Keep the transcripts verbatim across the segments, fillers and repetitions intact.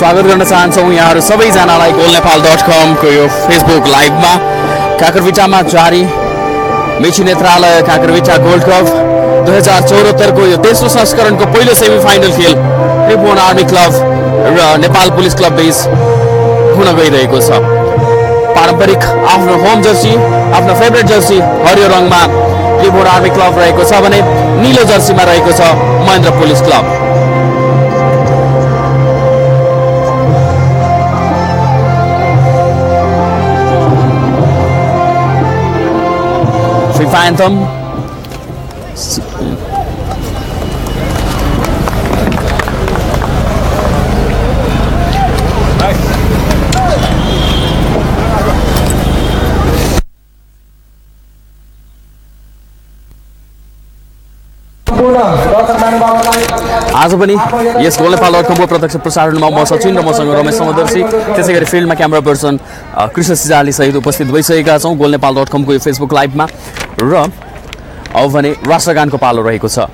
स्वागत गर्न चाहन्छौँ यहाँहरू सबैजनालाई गोल नेपाल डट कम को यो फेसबुक लाइभमा। काकरविटामा जारी मेची नेत्रालय काकरविटा गोल्ड कप दुई हजार चौहत्तरको यो तेस्रो संस्करणको पहिलो सेमी फाइनल खेल त्रिभुवन आर्मी क्लब र नेपाल पुलिस क्लब बीच हुन गइरहेको छ। पारम्परिक आफ्नो होम जर्सी आफ्नो फेभरेट जर्सी हरियो रङमा त्रिभुवन आर्मी क्लब रहेको छ भने नीलो जर्सीमा रहेको छ Mahendra police club. FIFA anthem. आज पनि यस गोल नेपाल डट कमको प्रत्यक्ष प्रसारणमा म सचिन र मसँग रमेश समदर्शी, त्यसै गरी फिल्डमा क्यामेरा पर्सन कृष्ण सिजाली सहित उपस्थित भइसकेका छौँ गोल नेपाल डट कमको यो फेसबुक लाइभमा। र अब भने राष्ट्रगानको पालो रहेको छ।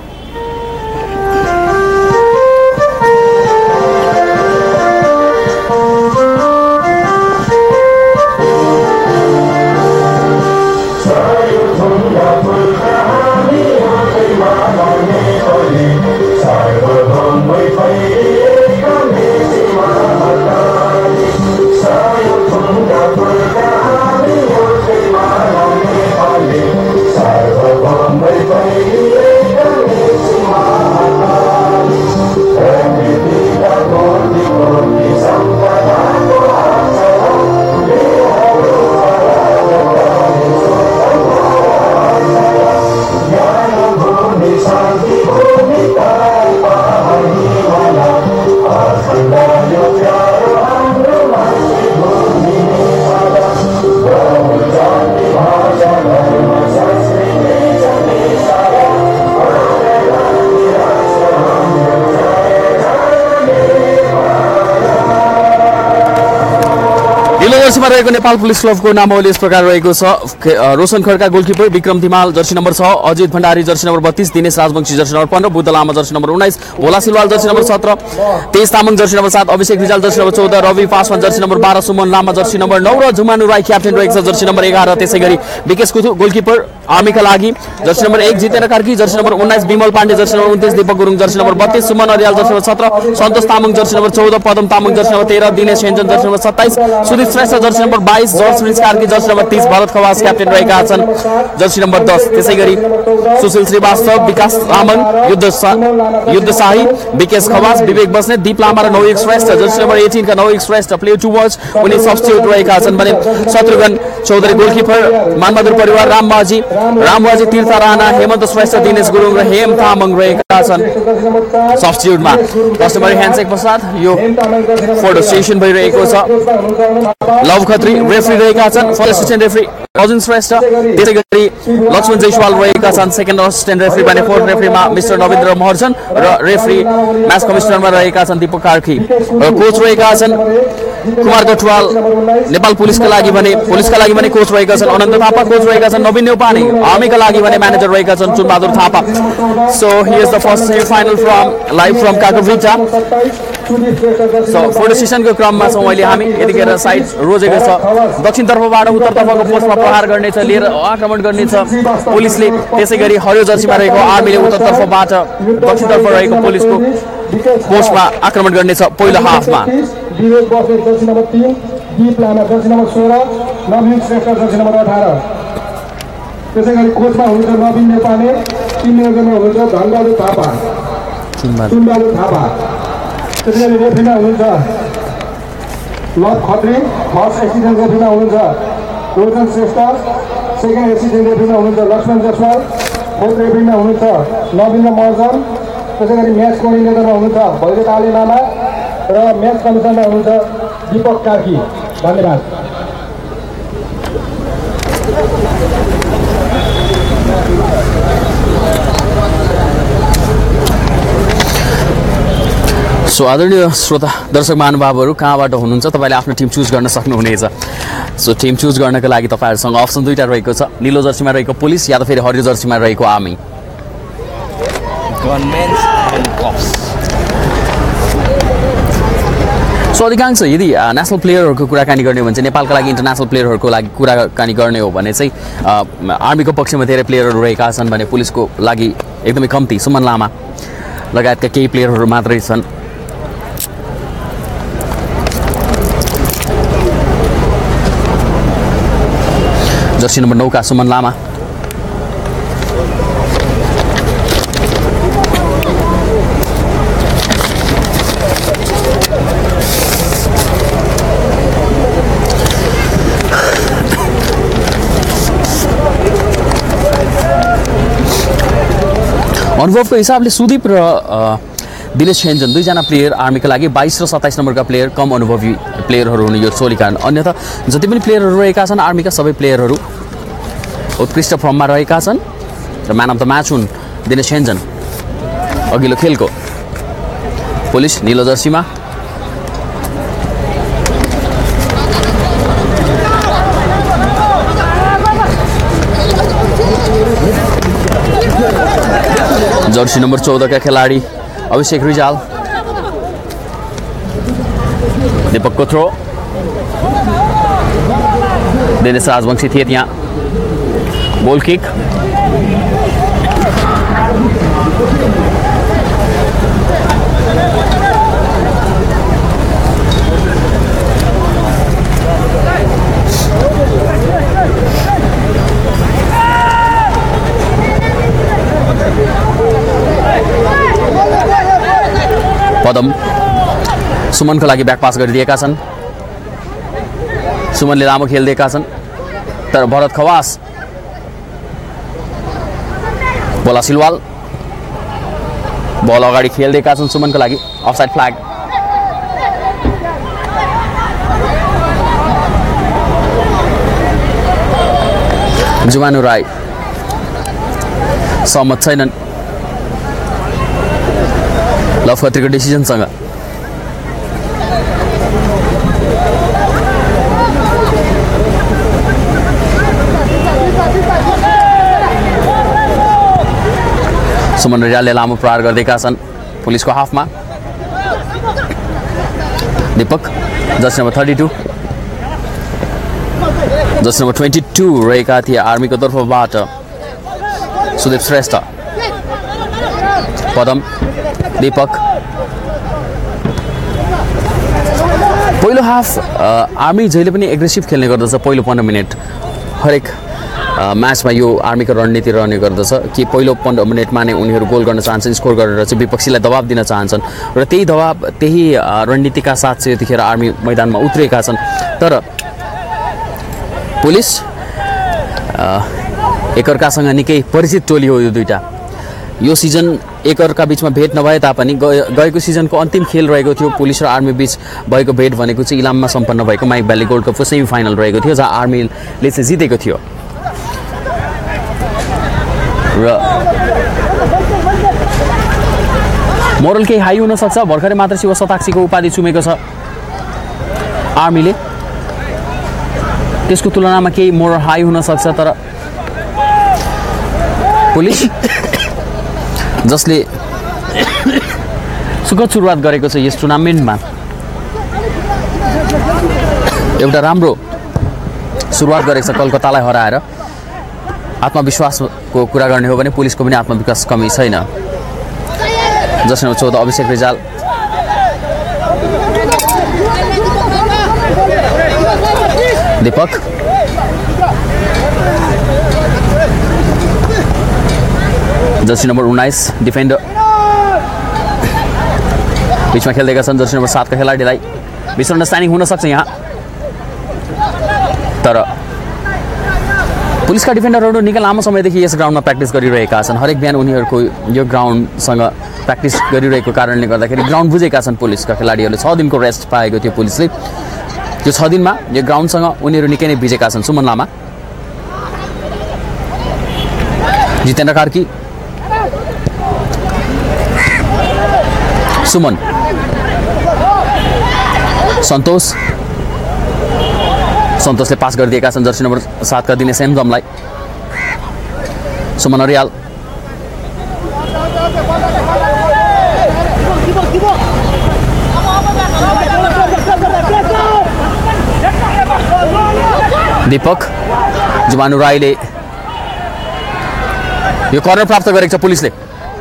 जर्सीमा रहेको नेपाल पुलिस क्लबको नामावली यस प्रकार रहेको छ। Roshan Khadka goalkeeper, Bikram Timal jersey number छ, अजित भण्डारी जर्सी नम्बर बत्तीस, दिनेश राजवंशी जर्सी नम्बर पन्ध्र, बुद्ध लामा जर्सी नम्बर उन्नाइस, भोला सिलवाल जर्सी नम्बर सत्र, तेज तामाङ जर्सी नम्बर सात, अभिषेक रिजाल जर्सी नम्बर चौध, रवि पासवान जर्सी नम्बर बाह्र, सुमन लामा जर्सी नम्बर नौ र जुमानु राई क्याप्टेन रहेको छ जर्सी नम्बर एघार। त्यसै गरी विकेश कुथु गोलकिपर आर्मीका लागि जर्सी नम्बर एक, जितेन्द्र कार्की जर्सी नम्बर उन्नाइस, विमल पाण्डे जर्सी नम्बर उन्तिस, दीपक गुरुङ जर्सी नम्बर बत्तीस, सुमन अरियाल जर्सी नम्बर सत्र, सन्तोष तामाङ जर्सी नम्बर चौध, पदम तामाङ जर्सी नम्बर तेह्र, दिनेश हेन्जन जर्सी नम्बर सत्ताइस, सुदीप श्रेष्ठ जर्सी नम्बर बाइस, George Prince Karki jersey number तीस, भरत खवास क्याप्टेन रहेका छन् जर्सी नम्बर दस। त्यसै गरी सुशील श्रीवास्तव, विकास तामाङ, युद्ध युद्ध शाही, विकेश खवास, विवेक बस्नेत, दीप लामा र नौयुग श्रेष्ठ जर्सी नम्बर अठार का Nawayug Shrestha play to watch उनी सब्स्टिट्युट रहेका छन् भने शत्रुघ्न चौधरी गोलकिपर, मानबहादुर परिवार, रामबाजी रामबाजी तीर्थ राणा, हेमन्त श्रेष्ठ, दिनेश गुरुङ र हेम तामाङ रहेका छन् सब्स्टिट्युटमा। कस्टमरी ह्यान्डसेक पश्चात यो फोटो सेसन भइरहेको छ। लभ खत्री रेफ्री रहेका छन्, first assistant referee Arjun Shrestha, त्यसै गरी लक्ष्मण जयसवाल रहेका छन् सेकेन्ड असिस्टेन्ट रेफ्री भने फोर्थ रेफ्रीमा मिस्टर नवीन्द्र महर्जन र रेफ्री म्याच कमिसनरमा रहेका छन् दीपक कार्की र कोच रहेका छन् कुमार गठवाल। नेपाल पुलिसका लागि भने पुलिसका लागि भने कोच रहेका छन् अनन्त थापा, कोच रहेका छन् नवीन नेउपाने, आर्मीका लागि भने म्यानेजर रहेका छन् Chunbahadur Thapa. So here is the first semi final from live from Kakarbhitta. So photo सेसनको क्रममा छौँ अहिले हामी। यतिखेर साइड रोजेको छ, दक्षिणतर्फबाट उत्तरतर्फको पोस्टमा प्रहार गर्नेछ, लिएर आक्रमण गर्नेछ पुलिसले। त्यसै गरी हरियो जर्सीमा रहेको आर्मीले उत्तरतर्फबाट दक्षिणतर्फ रहेको पुलिसको पोस्टमा आक्रमण गर्नेछ पहिलो हाफमा। विवेक बस्नेत जर्सी नम्बर तीन, दीप लामा जर्सी नम्बर सोह्र, नवीन श्रेष्ठ जर्सी नम्बर अठार। त्यसै गरी कोचमा हुनुहुन्छ नवीन नेपाले, टिम म्यानेजरमा हुनुहुन्छ धनबहादुर थापा चुनबहादुर थापा। त्यसै गरी रेफ्रीमा हुनुहुन्छ लभ खत्री, फर्स्ट एसिस्टेन्ट रेफ्रीमा हुनुहुन्छ रोजन श्रेष्ठ, सेकेन्ड एसिस्टेन्ट रेफ्रीमा हुनुहुन्छ लक्ष्मण जयसवाल, फोर्थ रेफ्रीमा हुनुहुन्छ नवीन्द्र महर्जन। त्यसै गरी म्याच कोअर्डिनेटरमा हुनुहुन्छ भैरव आले लामा र म्याच कमिसनमा हुनुहुन्छ दीपक कार्की। धन्यवाद। सो आदरणीय श्रोता दर्शक महानुभावहरू कहाँबाट हुनुहुन्छ तपाईँले आफ्नो टिम चुज गर्न सक्नुहुनेछ। सो टिम चुज गर्नका लागि तपाईँहरूसँग अप्सन दुईटा रहेको छ, नीलो जर्सीमा रहेको पुलिस या त फेरि हरियो जर्सीमा रहेको आर्मी। सो अधिकांश यदि नेसनल प्लेयरहरूको कुराकानी गर्ने हो भने चाहिँ नेपालका लागि इन्टरनेसनल प्लेयरहरूको लागि कुराकानी गर्ने हो भने चाहिँ आर्मीको पक्षमा धेरै प्लेयरहरू रहेका छन् भने पुलिसको लागि एकदमै कम्ती सुमन लामा लगायतका केही प्लेयरहरू मात्रै छन्। जर्सी नम्बर नौ का सुमन लामा अनुभवको हिसाबले सुदीप र दिनेश हेन्जन दुईजना प्लेयर आर्मीका लागि बाइस र सत्ताइस नम्बरका प्लेयर कम अनुभवी प्लेयरहरू हुनु यो टोली कारण। अन्यथा जति पनि प्लेयरहरू रहेका छन् आर्मीका सबै प्लेयरहरू उत्कृष्ट फर्ममा रहेका छन् र म्यान अफ द म्याच हुन् दिनेश हेन्जन। अघिल्लो खेलको पुलिस नीलो जर्सीमा जर्सी नम्बर चौदह का खिलाड़ी अभिषेक रिजाल दीपक को थ्रो दिनेश राजवंशी थिए त्यहाँ गोल किक पदम सुमन को लागि ब्याक पास गरिदिएका छन्। सुमनले लामो खेलिदिएका छन् तर भरत खवास बोला सिलवाल बल अगाडि खेलिदिएका छन् सुमनको लागि अफसाइड फ्ल्याग। जुमानु राई सहमत छैनन् लभ खत्रीको डिसिजनसँग। सुमन रिजालले लामो प्रहार गर्दैका छन् पुलिसको हाफमा। Deepak jersey number thirty two jersey number twenty two रहेका थिए आर्मीको तर्फबाट सुदीप श्रेष्ठ। पदम दीपक पहिलो हाफ आर्मी जहिले पनि एग्रेसिभ खेल्ने गर्दछ। पहिलो पन्ध्र मिनट हरेक म्याचमा यो आर्मीको रणनीति रहने गर्दछ कि पहिलो पन्ध्र मिनटमा नै उनीहरू गोल गर्न चाहन्छन्, स्कोर गरेर चाहिँ विपक्षीलाई दबाब दिन चाहन्छन् र त्यही दबाब त्यही रणनीतिका साथ चाहिँ यतिखेर आर्मी मैदानमा उत्रेका छन्। तर पुलिस एकअर्कासँग निकै परिचित टोली हो यो दुईटा। यो सिजन एकअर्का बीचमा भेट नभए तापनि गएको सिजनको अन्तिम खेल रहेको थियो पुलिस र आर्मी बीच भएको भेट भनेको चाहिँ इलाममा सम्पन्न भएको माइक भ्याली गोल्ड कपको सेमी फाइनल रहेको थियो जहाँ आर्मीले चाहिँ जितेको थियो र मोरल केही हाई हुनसक्छ। भर्खरै मात्र शिव शताक्षीको उपाधि चुमेको छ आर्मीले, त्यसको तुलनामा केही मोरल हाई हुनसक्छ। तर पुलिस जसले सुखद सुरुवात गरेको छ यस टुर्नामेन्टमा एउटा राम्रो सुरुवात गरेको छ कलकत्तालाई हराएर। आत्मविश्वासको कुरा गर्ने हो भने पुलिसको पनि आत्मविश्वास कमी छैन। जर्सी नम्बर चौध अभिषेक रिजाल दीपक जर्सी नम्बर उन्नाइस डिफेन्डर बीचमा खेल्दैका छन् जर्सी नम्बर सातका खेलाडीलाई मिसअन्डरस्ट्यान्डिङ हुनसक्छ यहाँ। तर पुलिसका डिफेन्डरहरू निकै लामो समयदेखि यस ग्राउन्डमा प्र्याक्टिस गरिरहेका छन्। हरेक बिहान उनीहरूको यो ग्राउन्डसँग प्र्याक्टिस गरिरहेको कारणले गर्दाखेरि ग्राउन्ड बुझेका छन् पुलिसका खेलाडीहरूले। छ दिनको रेस्ट पाएको थियो पुलिसले। त्यो छ दिनमा यो ग्राउन्डसँग उनीहरू निकै नै भिजेका छन्। सुमन लामा जितेन्द्र कार्की सुमन सन्तोष सन्तोषले पास गरिदिएका छन् जर्सी नम्बर सातका दिनेश हेन्जमलाई। सुमन अरियाल दीपक जुमानु राईले यो कर्नर प्राप्त गरेको छ पुलिसले।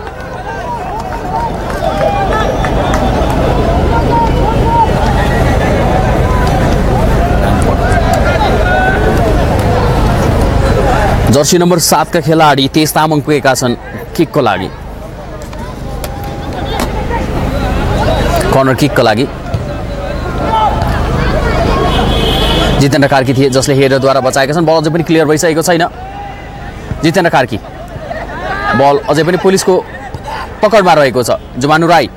जर्सी नम्बर सात का खेलाडी तेज तामाङ पुगेका छन् किकको लागि। कर्नर किकको लागि जितेन्द्र कार्की थिए जसले हेडरद्वारा बचाएका छन्। बल अझै पनि क्लियर भइसकेको छैन। जितेन्द्र कार्की बल अझै पनि पुलिसको पकडमा रहेको छ। जुमानु राई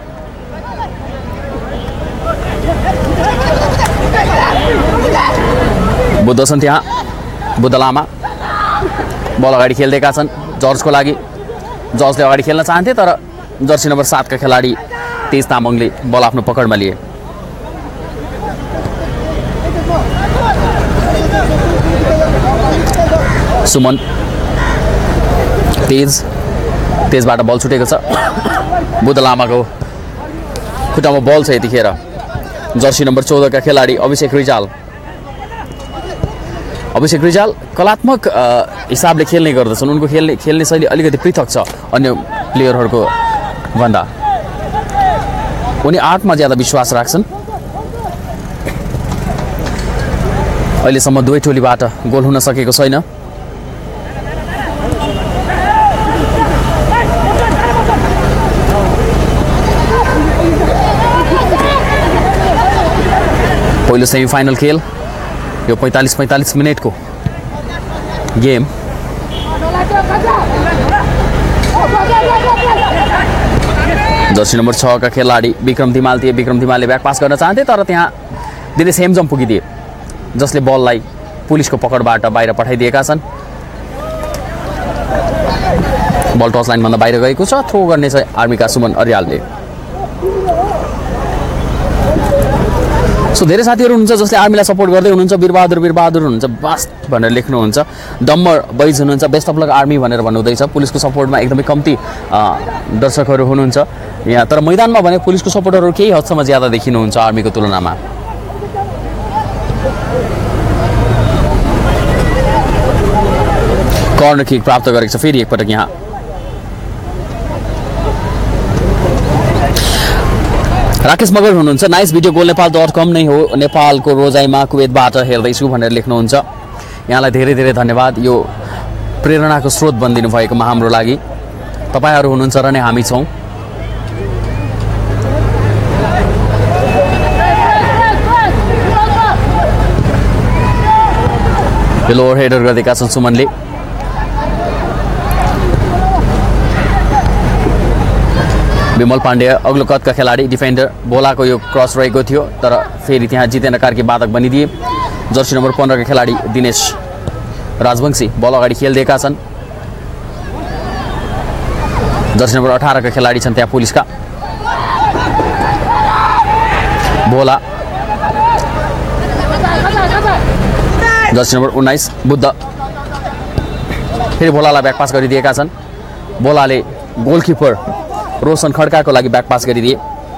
बुद्ध छन् त्यहाँ। बुद्ध लामा बल अगाडि खेल्दैका छन् जर्जको लागि। जर्जले अगाडि खेल्न चाहन्थे तर जर्सी नम्बर सात का खेलाडी तेज तामाङले बल आफ्नो पकडमा लिए। सुमन तेज तेजबाट बल छुटेको छ। बुद्ध लामाको खुट्टामा बल छ यतिखेर। जर्सी नम्बर चौध का खेलाडी अभिषेक रिजाल अभिषेक रिजाल कलात्मक हिसाबले खेल्ने गर्दछन्। उनको खेल्ने खेल्ने शैली अलिकति पृथक छ अन्य प्लेयरहरूको भन्दा। उनी आर्टमा ज्यादा विश्वास राख्छन्। अहिलेसम्म दुवै टोलीबाट गोल हुन सकेको छैन। पहिलो सेमिफाइनल खेल यो पैंतालीस पैंतालीस मिनटको गेम। जर्सी नम्बर छ का खेलाडी विक्रम धिमाल थिए। विक्रम धिमालले ब्याक पास गर्न चाहन्थे तर त्यहाँ दिनेश हेमजम पुगिदिए जसले बललाई पुलिसको पकडबाट बाहिर पठाइदिएका छन्। बल टच लाइनभन्दा बाहिर गएको छ। थ्रो गर्ने छ आर्मीका सुमन अर्यालले। सो धेरै साथीहरू हुनुहुन्छ जसले आर्मीलाई सपोर्ट गर्दै हुनुहुन्छ। वीरबहादुर वीरबहादुर हुनुहुन्छ बास्ट भनेर लेख्नुहुन्छ। डम्बर बैज हुनुहुन्छ बेस्ट अफ लक आर्मी भनेर भन्नुहुँदैछ। पुलिसको सपोर्टमा एकदमै कम्ती दर्शकहरू हुनुहुन्छ यहाँ तर मैदानमा भने पुलिसको सपोर्टरहरू केही हदसम्म ज्यादा देखिनुहुन्छ आर्मीको तुलनामा। कर्नर किक प्राप्त गरेको छ फेरि एकपटक यहाँ। राकेश मगर हुनुहुन्छ nice video goal Nepal dot com नै हो नेपालको रोजाइमा कुवेतबाट हेर्दैछु भनेर लेख्नुहुन्छ। यहाँलाई धेरै धेरै धन्यवाद यो प्रेरणाको स्रोत बनिदिनु भएकोमा हाम्रो लागि। तपाईहरू हुनुहुन्छ र नै हामी छौँ। लोवर हेडर गर्दैका छन् सुमनले। विमल पाण्डे अग्लो कदका खेलाडी डिफेन्डर। बोलाको यो क्रस रहेको थियो तर फेरि त्यहाँ जितेन्द्र कार्की बाधक बनिदिए। जर्सी नम्बर पन्ध्र का खेलाडी दिनेश राजवंशी बल अगाडि खेल्दैका छन्। जर्सी नम्बर अठारह का खेलाडी छन् त्यहाँ पुलिसका। बोला जर्सी नम्बर उन्नाइस बुद्ध फेरि बोलालाई ब्याक पास गरिदिएका छन्। बोलाले गोलकिपर रोशन खड्काको लागि ब्याक पास गरिदिए।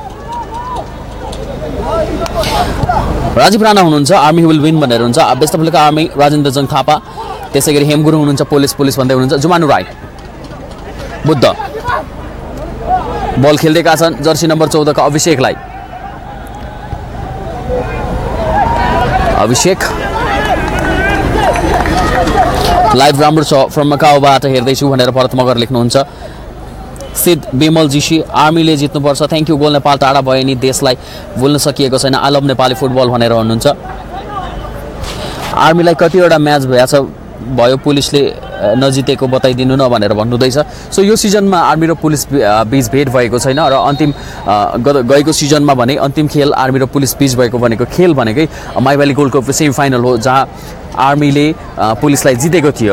राजीव राणा हुनुहुन्छ आर्मी विल विन भनेर हुन्छ। Best of luck army Rajendra Jang Thapa. त्यसै गरी हेमगुरुङ हुनुहुन्छ पुलिस पुलिस भन्दै हुनुहुन्छ। जुमानु राई बुद्ध बल खेल्दैका छन् जर्सी नम्बर चौध का अभिषेकलाई। अभिषेक लाइभ राम्रो छ फ्रम मकाउबाट हेर्दैछु भनेर भरत मगर लेख्नुहुन्छ। सिद्ध बेमल जीसी आर्मीले जित्नुपर्छ थ्याङ्क यू। गोल नेपाल टाढा भयो नि देशलाई भुल्न सकिएको छैन। आई लभ नेपाली फुटबल भनेर भन्नुहुन्छ। आर्मीलाई कतिवटा म्याच भएछ भयो पुलिसले नजितेको बताइदिनु न भनेर भन्नुहुँदैछ। सो यो सिजनमा आर्मी र पुलिस बीच भेट भएको छैन र अन्तिम गएको सिजनमा भने अन्तिम खेल आर्मी र पुलिस बीच भएको भनेको खेल भनेकै माइवाली गोल्ड कप सेमिफाइनल हो जहाँ आर्मीले पुलिसलाई जितेको थियो।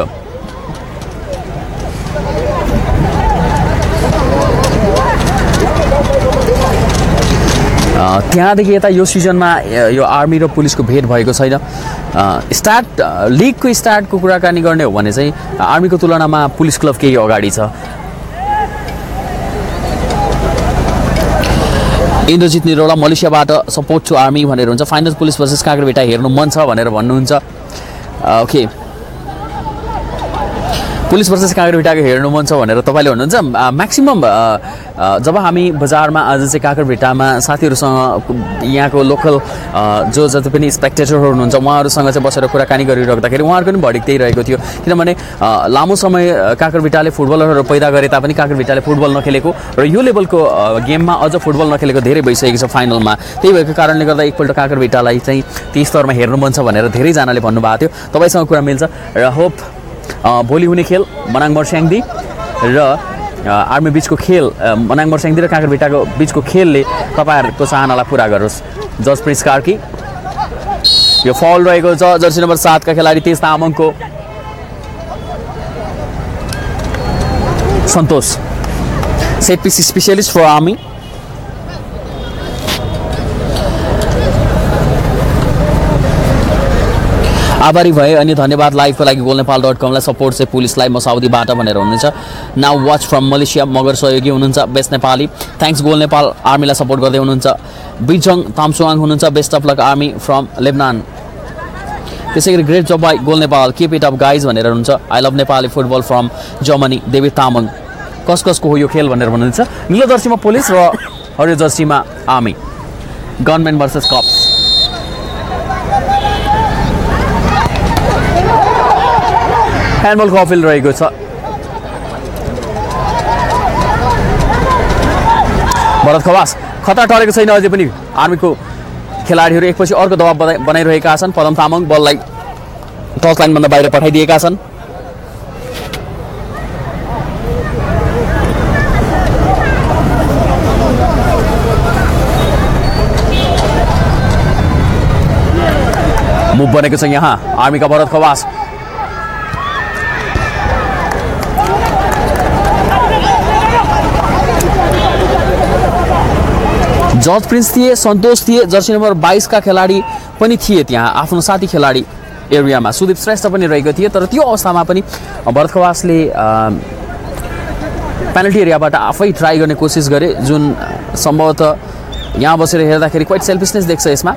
त्यहाँदेखि यता यो सिजनमा यो आर्मी र पुलिसको भेट भएको छैन। स्टार्ट लिगको स्टार्टको कुराकानी गर्ने हो भने चाहिँ आर्मीको तुलनामा पुलिस क्लब केही अगाडि छ। इन्द्रजित निरौला मलेसियाबाट सपोर्ट टु आर्मी भनेर हुन्छ। फाइनल पुलिस भर्सेस काँक्रेबिटा हेर्नु मन छ भनेर भन्नुहुन्छ। ओके पुलिस वर्सेस काँक्रेभिटाको हेर्नु मन छ भनेर तपाईँले भन्नुहुन्छ म्याक्सिमम् जब हामी बजारमा आज चाहिँ काँक्रेभिटामा साथीहरूसँग यहाँको लोकल जो जति पनि स्पेक्टेटरहरू हुनुहुन्छ उहाँहरूसँग चाहिँ बसेर कुराकानी गरिराख्दाखेरि उहाँहरूको पनि भडिक त्यही रहेको थियो किनभने लामो समय काँक्रेभिटाले फुटबलरहरू पैदा गरे तापनि काँक्रेभिटाले फुटबल नखेलेको र यो लेभलको गेममा अझ फुटबल नखेलेको धेरै भइसकेको छ फाइनलमा त्यही भएको कारणले गर्दा एकपल्ट काँक्रेभिटालाई चाहिँ त्यही स्तरमा हेर्नु मन छ भनेर धेरैजनाले भन्नुभएको थियो तपाईँसँग कुरा मिल्छ र होप भोलि हुने खेल मनाङ मर्स्याङदी र आर्मी बिचको खेल मनाङ मर्स्याङदी र काँक्रेभिटाको बिचको खेलले तपाईँहरूको चाहनालाई पुरा गरोस् जज प्रिन्स कार्की यो फल रहेको छ जर्सी नम्बर सातका खेलाडी तेज तामाङको Santosh set piece specialist for army आभारी भए अनि धन्यवाद लाइभको लागि गोल नेपाल डट कमलाई सपोर्ट चाहिँ पुलिसलाई म साउदीबाट भनेर हुनुहुन्छ now watch from Malaysia Magar सहयोगी हुनुहुन्छ best Nepali thanks goal Nepal आर्मीलाई सपोर्ट गर्दै हुनुहुन्छ बिजङ तामसुवाङ हुनुहुन्छ best of luck army from Lebanon त्यसै गरी great job by goal Nepal keep it up guys भनेर हुनुहुन्छ I love Nepali football from Germany Devi Tamang कस कसको हो यो खेल भनेर भन्नुहुन्छ निलो जर्सीमा पुलिस र हरियो जर्सीमा आर्मी गभर्नमेन्ट भर्सेस कप्स ह्यान्डबलको अपिल रहेको छ भरत खवास खतरा टरेको छैन अझै पनि आर्मीको खेलाडीहरू एकपछि अर्को दबाब बनाइरहेका छन् पदम तामाङ बललाई टच लाइनभन्दा बाहिर पठाइदिएका छन् मुभ बनेको छ यहाँ आर्मीका भरत खवास जज प्रिन्स थिए सन्तोष थिए जर्सी नम्बर बाइस का खेलाडी पनि थिए त्यहाँ आफ्नो साथी खेलाडी एरियामा सुदीप श्रेष्ठ पनि रहेको थिए तर त्यो अवस्थामा पनि भरत खवासले पेनल्टी एरियाबाट आफै ट्राई गर्ने कोसिस गरे जुन सम्भवतः यहाँ बसेर हेर्दाखेरि क्वाइट सेल्फिसनेस देख्छ यसमा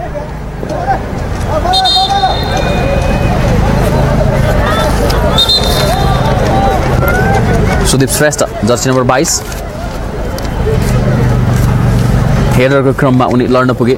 सुदीप श्रेष्ठ जर्सी नम्बर बाइस हेडरको क्रममा उनी लड्न पुगे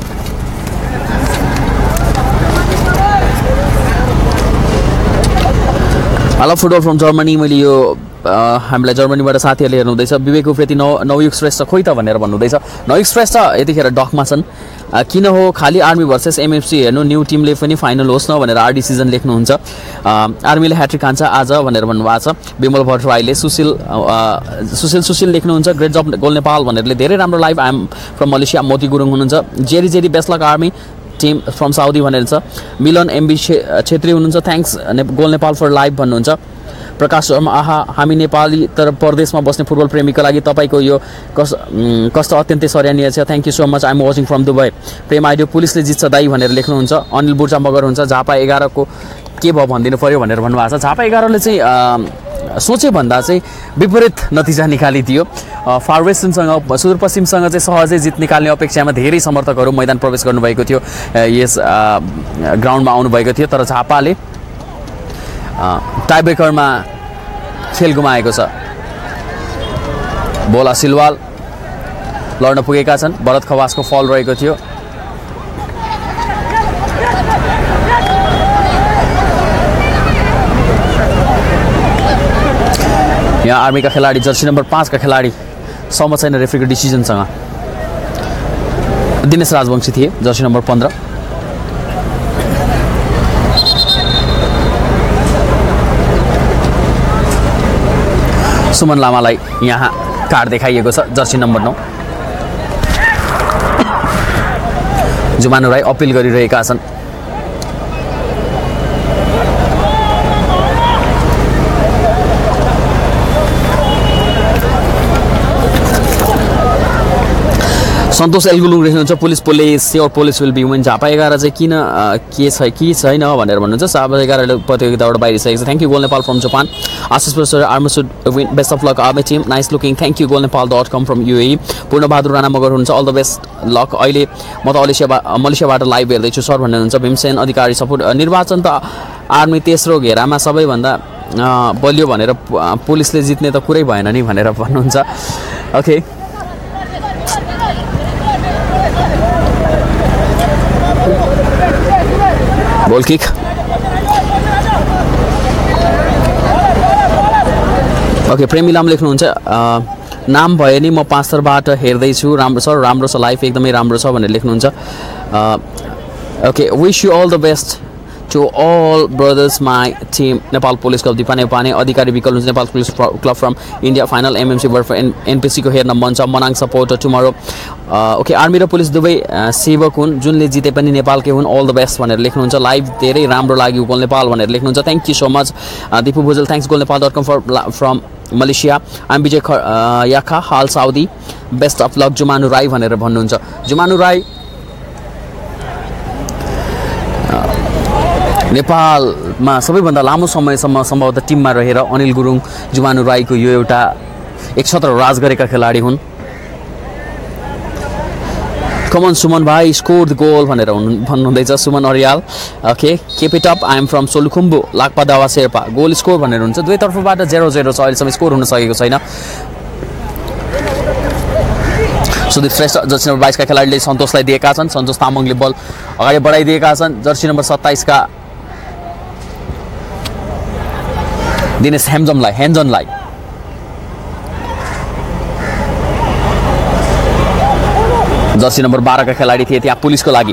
हेलो फुटबल फ्रम जर्मनी मैले यो हामीलाई जर्मनीबाट साथीहरूले हेर्नुहुँदैछ विवेक उप्रेती नौ नवयुग श्रेष्ठ खोइ त भनेर भन्नुहुँदैछ नवयुग श्रेष्ठ यतिखेर डकमा छन् किन हो खाली आर्मी भर्सेस एमएफसी हेर्नु न्यू टिमले पनि फाइनल होस् न भनेर आर डिसिजन लेख्नुहुन्छ आर्मीले ह्याट्रिक खान्छ आज भनेर भन्नुभएको छ विमल भट्टराईले सुशील सुशील सुशील लेख्नुहुन्छ ग्रेट जब गोल नेपाल भनेरले धेरै राम्रो live I'm from Malaysia Moti Gurung हुनुहुन्छ Jerry Jerry best luck army team from Saudi भनेर छ मिलन एमबी छेत्री हुनुहुन्छ thanks goal Nepal for live भन्नुहुन्छ प्रकाश शर्मा आहा हामी नेपाली तर परदेशमा बस्ने फुटबल प्रेमीको लागि तपाईँको यो कस कस्तो अत्यन्तै सराहनीय छ thank you so much I'm watching from Dubai Prem आइडियो पुलिसले जित्छ दाई भनेर लेख्नुहुन्छ अनिल बुर्चा मगर हुन्छ झापा एघारको के भयो भनिदिनु पऱ्यो भनेर भन्नुभएको छ झापा एघारले चाहिँ सोचे भन्दा चाहिँ विपरीत नतिजा निकालिदियो फार वेस्टर्नसँग सुदूरपश्चिमसँग चाहिँ सहजै जित निकाल्ने अपेक्षामा धेरै समर्थकहरू मैदान प्रवेश गर्नुभएको थियो यस ग्राउन्डमा आउनुभएको थियो तर झापाले टाइब्रेकरमा खेल गुमाएको छ बोला सिलवाल लड्न पुगेका छन् भरत खवासको फल रहेको थियो यहाँ आर्मीका खेलाडी जर्सी नम्बर पाँच का खेलाडी सहमत छैन रेफ्रीको डिसिजनसँग दिनेश राजवंशी थिए जर्सी नम्बर पन्ध्र सुमन लामालाई यहाँ कार्ड देखाइएको छ जर्सी नम्बर नौ जुमानु राई अपिल गरिरहेका छन् सन्तोष एलगुलुङ लेख्नुहुन्छ police police sure police will be win Jhapa एघार चाहिँ किन के छ कि छैन भनेर भन्नुहुन्छ साबा एघारले प्रतियोगिताबाट बाहिरिसकेको छ thank you goal Nepal from Japan Ashish professor army should win best of luck army team nice looking thank you goal Nepal dot com from UAE Purnabahadur Rana Magar हुनुहुन्छ अल द बेस्ट लक अहिले म त मलेसिया मलेसियाबाट लाइभ हेर्दैछु सर भनेर हुनुहुन्छ भीमसेन अधिकारी सपोर्ट निर्वाचन त आर्मी तेस्रो घेरामा सबैभन्दा बलियो भनेर पुलिसले जित्ने त कुरै भएन नि भनेर भन्नुहुन्छ ओके गोल किक ओके प्रेमी लाम लेख्नुहुन्छ नाम भयो नि म पाँचतरबाट हेर्दैछु राम्रो सर राम्रो छ लाइफ एकदमै राम्रो छ भनेर लेख्नुहुन्छ okay wish you all the best to all brothers my team Nepal Police Club Dipane Pane Adhikari Vikal Nepal Police Club from India final M M C work for N P C को हेर्न मन छ Manang supporter tomorrow okay army र police दुवै सेवक हुन् जुनले जिते पनि नेपालकै हुन् अल द बेस्ट भनेर लेख्नुहुन्छ लाइभ धेरै राम्रो लाग्यो गोल नेपाल भनेर लेख्नुहुन्छ thank you so much Dipu Bhujel thanks goal Nepal dot com for from Malaysia I'm Bijay Yakha हाल Saudi best of luck Jumanu Rai भनेर भन्नुहुन्छ जुमानु राई नेपालमा सबैभन्दा लामो समयसम्म सम्भवतः टिममा रहेर अनिल गुरुङ जुमानु राईको यो एउटा एकछत्र राज गरेका खेलाडी हुन् कमन सुमन भाइ स्कोर द गोल भनेर भन्नुहुँदैछ Suman Aryal okay keep it up I am from Solukhumbu Lakpa Dawa Sherpa goal score भनेर हुन्छ दुवै तर्फबाट जेरो जेरो छ अहिलेसम्म स्कोर हुन सकेको छैन सुदीप श्रेष्ठ जर्सी नम्बर बाइस का खेलाडीले सन्तोषलाई दिएका छन् सन्तोष तामाङले बल अगाडि बढाइदिएका छन् जर्सी नम्बर सत्ताइस का दिनेश हेम्जमलाई हेन्जनलाई जर्सी नम्बर बाह्र का खेलाडी थिए त्यहाँ पुलिसको लागि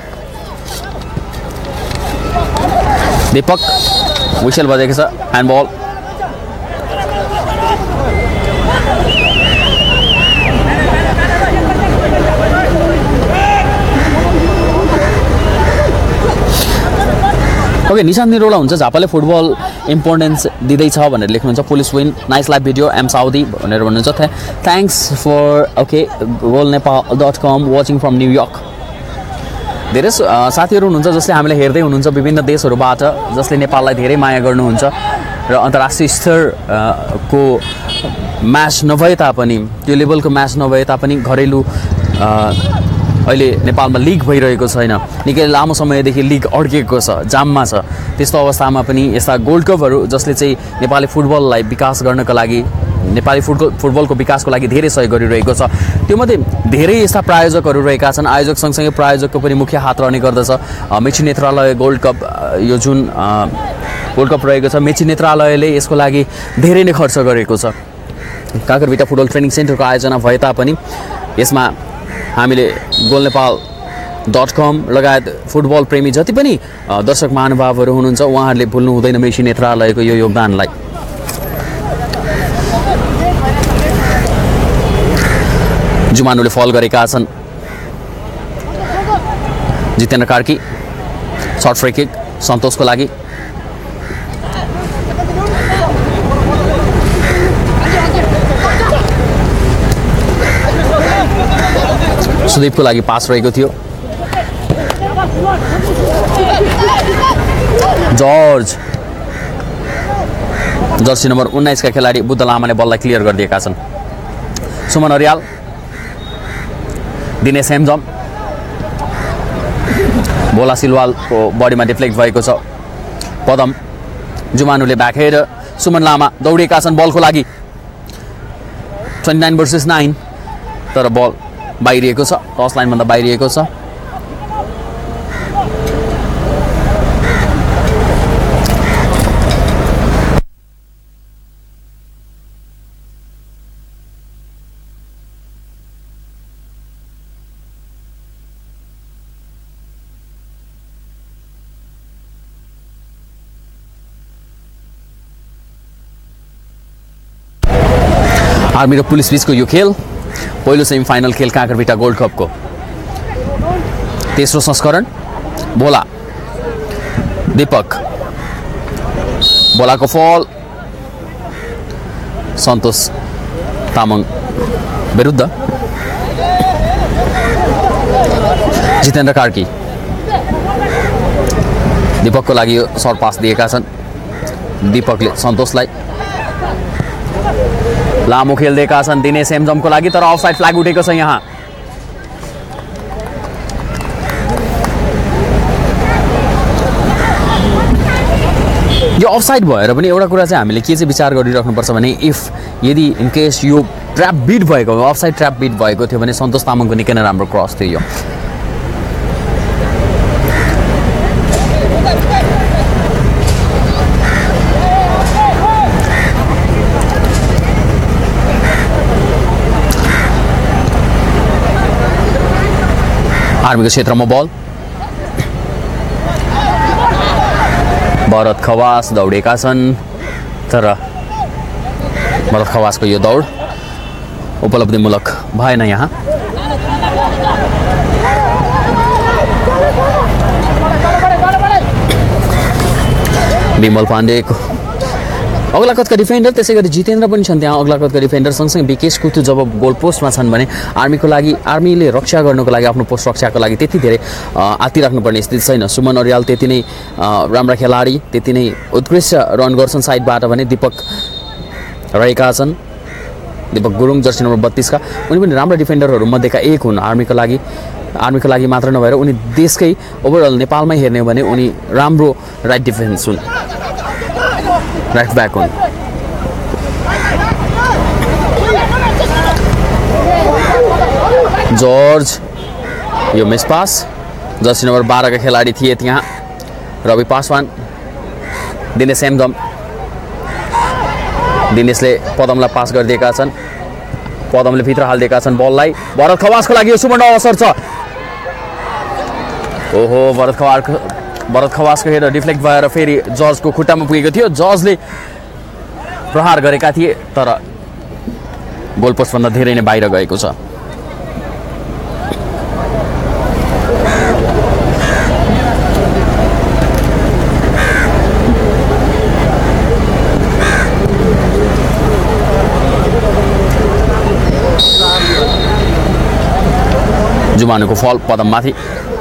दीपक विशेल बजेको छ ह्यान्डबल ओके निशान निरोला हुन्छ झापाले फुटबल इम्पोर्टेन्स दिँदैछ भनेर लेख्नुहुन्छ police win nice live video am Saudi भनेर भन्नुहुन्छ thanks for okay goal Nepal dot com watching from New York धेरै साथीहरू हुनुहुन्छ जसले हामीलाई हेर्दै हुनुहुन्छ विभिन्न देशहरूबाट जसले नेपाललाई धेरै माया गर्नुहुन्छ र अन्तर्राष्ट्रिय स्तरको म्याच नभए तापनि त्यो लेभलको म्याच नभए तापनि घरेलु अहिले नेपालमा लिग भइरहेको छैन निकै लामो समयदेखि लिग अड्केको छ जाममा छ त्यस्तो अवस्थामा पनि यस्ता गोल्ड कपहरू जसले चाहिँ नेपाली फुटबललाई विकास गर्नका लागि नेपाली फुटबल फुटबलको विकासको लागि धेरै सहयोग गरिरहेको छ त्योमध्ये धेरै यस्ता प्रायोजकहरू रहेका छन् आयोजक सँगसँगै प्रायोजकको पनि मुख्य हात रहने गर्दछ मेची नेत्रालय गोल्ड कप यो जुन गोल्ड कप रहेको छ मेची नेत्रालयले यसको लागि धेरै नै खर्च गरेको छ काँकरभिटा फुटबल ट्रेनिङ सेन्टरको आयोजना भए तापनि यसमा हामीले गोल नेपाल डट कम लगायत फुटबल प्रेमी जति पनि दर्शक महानुभावहरू हुनुहुन्छ उहाँहरूले भुल्नु हुँदैन मेची नेत्रालयको यो योगदानलाई जुमानुले फल गरेका छन् Jitendra Karki short free kick सन्तोषको लागि सुदीपको लागि पास रहेको थियो जर्ज जर्सी नम्बर उन्नाइस का खेलाडी बुद्ध लामाले बललाई क्लियर गरिदिएका छन् सुमन अरियाल दिनेश हेम्जम बोला सिलवालको बडीमा डिफ्लेक्ट भएको छ पदम जुमानुले ब्याकहेड सुमन लामा दौडेका छन् बलको लागि ट्वेन्टी नाइन भर्सेस नाइन तर बल बाहिरिएको छ टस लाइनभन्दा बाहिरिएको छ आर्मी र पुलिस बीचको यो खेल पहिलो सेमी फाइनल खेल काँकरभिटा गोल्ड कपको तेस्रो संस्करण बोला दीपक बोलाको फल सन्तोष तामाङ विरुद्ध जितेन्द्र कार्की दीपकको लागि यो सर्ट पास दिएका छन् दीपकले सन्तोषलाई लामो खेल्दैका छन् दिनेश एमजमको लागि तर अफसाइड फ्ल्याग उठेको छ यहाँ यो अफसाइड भएर पनि एउटा कुरा चाहिँ हामीले के चाहिँ विचार गरिराख्नुपर्छ भने इफ यदि इन केस यो ट्र्याप बिट भएको अफसाइड ट्र्याप बिट भएको थियो भने सन्तोष तामाङको निकै नै राम्रो क्रस थियो यो आर्मीको क्षेत्रमा बल भरत खवास दौडेका छन् तर भरत खवासको यो दौड उपलब्धिमूलक भएन यहाँ विमल पाण्डेको अग्ला कतका डिफेन्डर त्यसै गरी जितेन्द्र पनि छन् त्यहाँ अग्ला कतका डिफेन्डर सँगसँगै विकेश कुतु जब गोल पोस्टमा छन् भने आर्मीको लागि आर्मीले रक्षा गर्नको लागि आफ्नो पोस्ट रक्षाको लागि त्यति धेरै आतिराख्नुपर्ने स्थिति छैन सुमन अर्याल त्यति नै राम्रा खेलाडी त्यति नै उत्कृष्ट रन गर्छन् साइडबाट भने दीपक रहेका छन् दीपक गुरुङ जर्सी नम्बर बत्तीसका उनी पनि राम्रा डिफेन्डरहरू मध्येका एक हुन् आर्मीको लागि आर्मीको लागि मात्र नभएर उनी देशकै ओभरअल नेपालमै हेर्ने हो भने उनी राम्रो राइट डिफेन्स हुन् राइट ब्याक हुन् जर्ज यो मिस पास जर्सी नम्बर बाह्रका खेलाडी थिए त्यहाँ रवि पासवान दिनेश एमदम दिनेशले पदमलाई पास गरिदिएका छन् पदमले भित्र हालिदिएका छन् बललाई भरत खवासको लागि यो सुवर्ण अवसर छ ओहो भरत खवास भरत खवासको हेड डिफ्लेक्ट भएर फेरि जर्जको खुट्टामा पुगेको थियो जर्जले प्रहार गरेका थिए तर गोल पोस्टभन्दा धेरै नै बाहिर गएको छ जुमानुको फल पदममाथि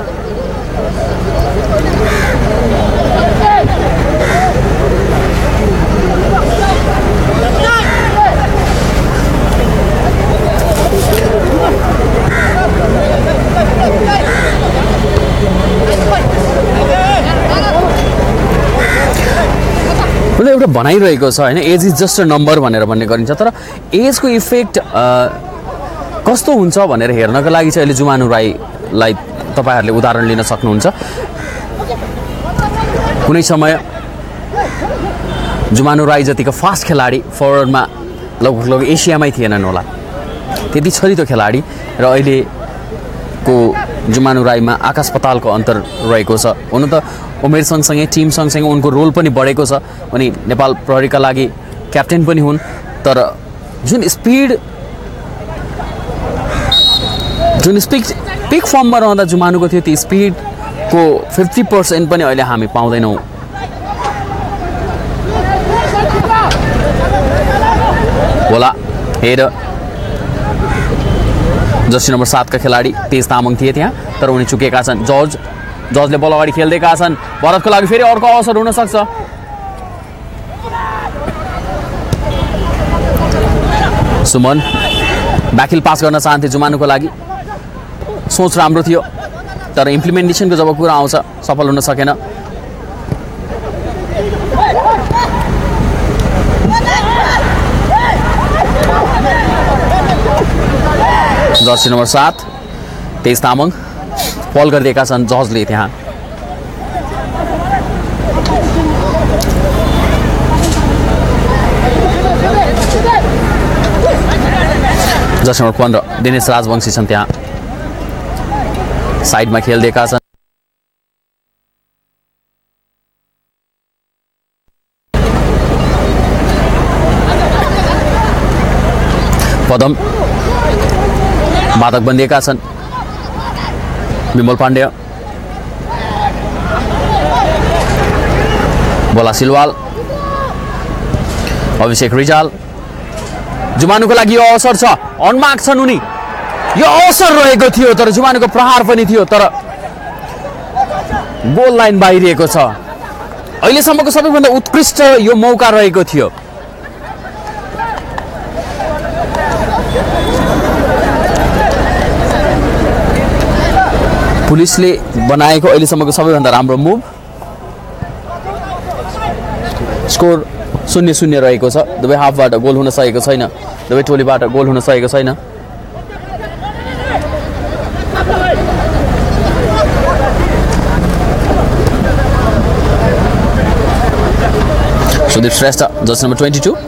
एउटा भनाइरहेको छ हैन age is just a number भनेर भन्ने गरिन्छ तर एजको इफेक्ट कस्तो हुन्छ भनेर हेर्नको लागि चाहिँ अहिले जुमानु राईलाई तपाईहरुले उदाहरण लिन सक्नुहुन्छ कुनै समय जुमानु राई जतिको फास्ट खेलाडी फरवर्डमा लगभग लगभग एसियामै थिएनन् होला त्यति छरितो खेलाडी र अहिलेको जुमानु राईमा आकाश पतालको अन्तर रहेको छ हुन त उमेर सँगसँगै टिम सँगसँगै उनको रोल पनि बढेको छ अनि नेपाल प्रहरीका लागि क्याप्टेन पनि हुन् तर जुन स्पिड जुन स्पिड पिक फर्ममा रहँदा जुमानुको थियो त्यो स्पिडको फिफ्टी पर्सेन्ट पनि अहिले हामी पाउँदैनौँ होला हेर जर्सी नम्बर सातका खेलाडी तेज तामाङ थिए त्यहाँ तर उनी चुकेका छन् जर्ज जर्जले बल अगाडि खेल्दैका छन् भरतको लागि फेरि अर्को अवसर हुन सक्छ सुमन ब्याकहिल पास गर्न चाहन्थे जुमानुको लागि सोच राम्रो थियो तर इम्प्लिमेन्टेसनको जब कुरा आउँछ सफल हुन सकेन जर्सी नम्बर सात तेज तामाङ पल गरिदिएका छन् जर्जले त्यहाँ जर्सी नम्बर पन्ध्र दिनेश राजवंशी छन् त्यहाँ साइडमा खेल्दैका छन् पदम बाधक बनिएका छन् विमल पाण्डे बोला सिलवाल अभिषेक रिजाल जुमानुको लागि यो अवसर छ अनमार्क छन् उनी यो अवसर रहेको थियो तर जुमानुको प्रहार पनि थियो तर गोल लाइन बाहिरिएको छ। अहिलेसम्मको सबैभन्दा उत्कृष्ट यो मौका रहेको थियो। पुलिसले बनाएको अहिलेसम्मको सबैभन्दा राम्रो मुभ। स्कोर शून्य शून्य रहेको छ। दुवै हाफबाट गोल हुन सकेको छैन, दुवै टोलीबाट गोल हुन सकेको छैन। Sudip Shrestha jersey number twenty two.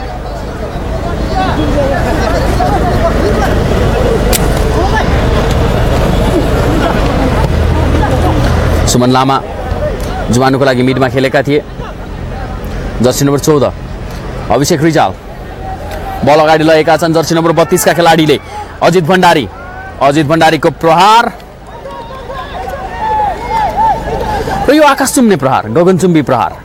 Suman Lama जुमानुको लागि मिडमा खेलेका थिए। जर्सी नम्बर चौध अभिषेक रिजाल बल अगाडि लगेका छन् जर्सी नम्बर बत्तीस का खेलाडीले। अजित भण्डारी अजित भण्डारीको प्रहार र यो आकाश चुम्ने प्रहार, गगनचुम्बी प्रहार।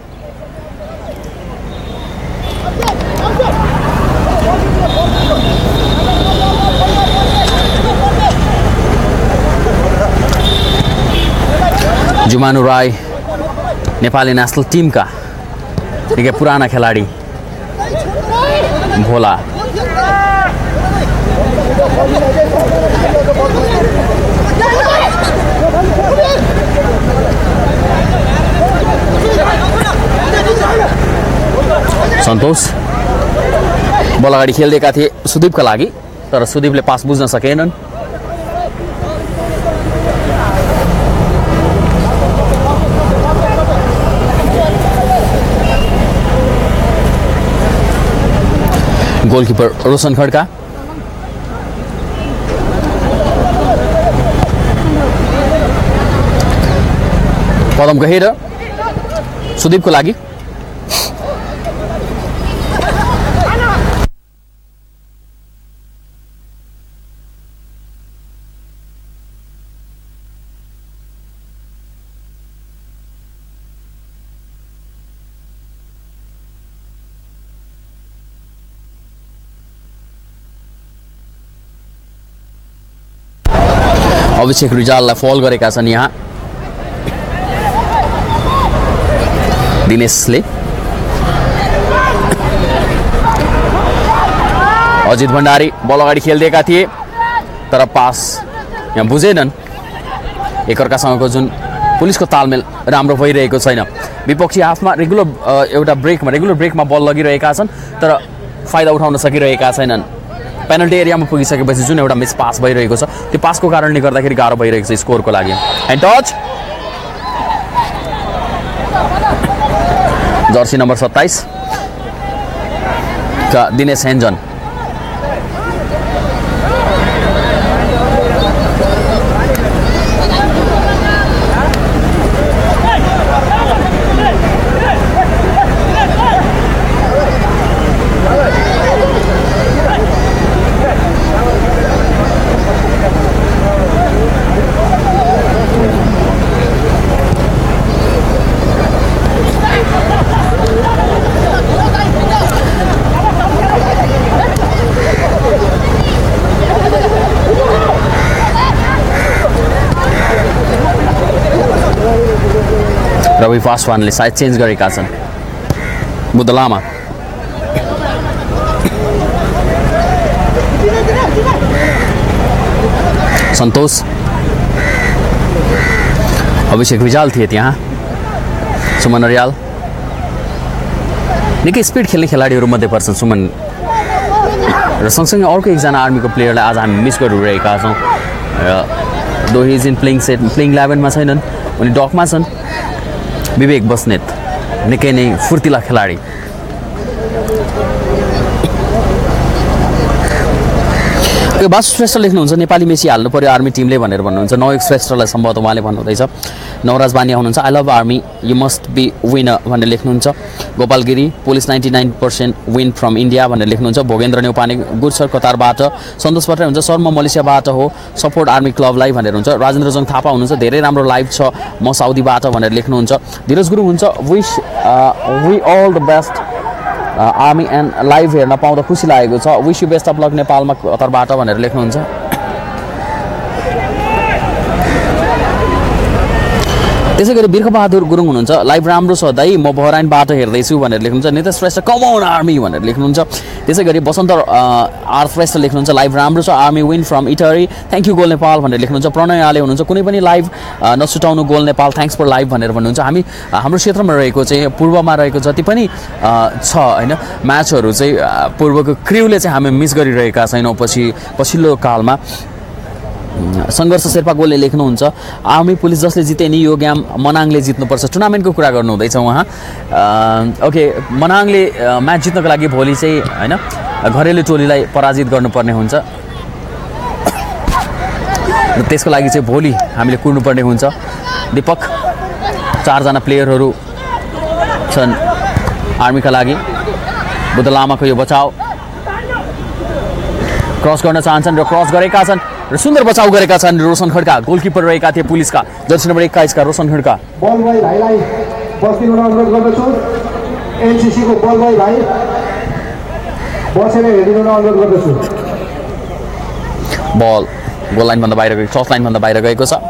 जुमानु राई नेपाली नेसनल टिमका निकै पुराना खेलाडी भोला। सन्तोष बल अगाडि खेल्दैका थिए सुदीपका लागि तर सुदीपले पास बुझ्न सकेनन्। गोलकिपर रोशन खड्का कदम गहेर सुदीपको लागि। अभिषेक रिजाललाई फल गरेका छन् यहाँ दिनेशले। अजित भण्डारी बल अगाडि खेल्दैका थिए तर पास यहाँ बुझेनन्। एकअर्कासँगको जुन पुलिसको तालमेल राम्रो भइरहेको छैन। विपक्षी हाफमा रेगुलर एउटा ब्रेकमा रेगुलर ब्रेकमा बल लगिरहेका छन् तर फाइदा उठाउन सकिरहेका छैनन्। पेनल्टी एरियामा पुगिसकेपछि जुन एउटा मिस पास भइरहेको छ त्यो पासको कारणले गर्दाखेरि गाह्रो भइरहेको छ स्कोरको लागि। ह्यान्ड टच जर्सी नम्बर सत्ताइस का दिनेश हेन्जन। रवि पासवानले सायद चेन्ज गरेका छन्। बुद्ध लामा सन्तोष अभिषेक रिजाल थिए त्यहाँ। सुमन रियाल निकै स्पिड खेल्ने खेलाडीहरू मध्ये पर्छन् सुमन र सँगसँगै अर्को एकजना आर्मीको प्लेयरलाई आज हामी मिस गरिरहेका छौँ र though he is in playing set playing इलेभेनमा छैनन् उनी डकमा छन्। विवेक बस्नेत निकै नै फुर्तिला खेलाडी। बासु श्रेष्ठ लेख्नुहुन्छ नेपाली मेसी हाल्नु पर्यो आर्मी टिमले भनेर भन्नुहुन्छ। नवयुग श्रेष्ठलाई सम्भवतः उहाँले भन्नुहुँदैछ। नवराज बानिया हुनुहुन्छ I love army you must be winner भनेर लेख्नुहुन्छ। Gopal Giri police ninety nine percent win from India भनेर लेख्नुहुन्छ। भोगेन्द्र नेउपाने गुरसर कतारबाट। सन्तोष भट्टराई हुन्छ सर म मलेसियाबाट हो सपोर्ट आर्मी क्लबलाई भनेर हुन्छ। राजेन्द्र जङ थापा हुनुहुन्छ धेरै राम्रो लाइभ छ म साउदीबाट भनेर लेख्नुहुन्छ। धीरज गुरुङ हुन्छ wish we all the best army and live हेर्न पाउँदा खुसी लागेको छ wish you best of luck नेपालमा कतारबाट भनेर लेख्नुहुन्छ। त्यसै गरी बिर्खबहादुर गुरुङ हुनुहुन्छ लाइभ राम्रो छ दाइ म बहराइनबाट हेर्दैछु भनेर लेख्नुहुन्छ Nitesh Shrestha come on army भनेर लेख्नुहुन्छ त्यसै गरी बसन्त आर श्रेष्ठ लेख्नुहुन्छ लाइभ राम्रो छ army win from Itahari thank you goal Nepal भनेर लेख्नुहुन्छ प्रणय आले हुनुहुन्छ कुनै पनि लाइभ नसुटाउनु goal Nepal thanks for live भनेर भन्नुहुन्छ हामी हाम्रो क्षेत्रमा रहेको चाहिँ पूर्वमा रहेको जति पनि छ होइन म्याचहरू चाहिँ पूर्वको क्र्युले चाहिँ हामी मिस गरिरहेका छैनौँ पछि पछिल्लो कालमा सङ्घर्ष शेर्पा गोलले लेख्नुहुन्छ आर्मी पुलिस जसले जिते नि यो गेम मनाङले जित्नुपर्छ टुर्नामेन्टको कुरा गर्नुहुँदैछ उहाँ ओके मनाङले म्याच जित्नको लागि भोलि चाहिँ होइन घरेलु टोलीलाई पराजित गर्नुपर्ने हुन्छ र त्यसको लागि चाहिँ भोलि हामीले कुर्नुपर्ने हुन्छ दीपक चारजना प्लेयरहरू छन् आर्मीका लागि बुद्ध लामाको यो बचाउ क्रस गर्न चाहन्छन् र क्रस गरेका छन् र सुन्दर बचाउ गरेका छन् रोशन खड्का गोलकिपर रहेका थिए पुलिसका जर्सी नम्बर एक्काइस का रोशन खड्का बल भाइ भाइलाई बस्दिन अनुरोध गर्दछु एनसीसी को बल भाइ भाइ बसेर हेरिदिन अनुरोध गर्दछु बल गोल लाइन भन्दा बाहिर गएको क्रस लाइन भन्दा बाहिर गएको छ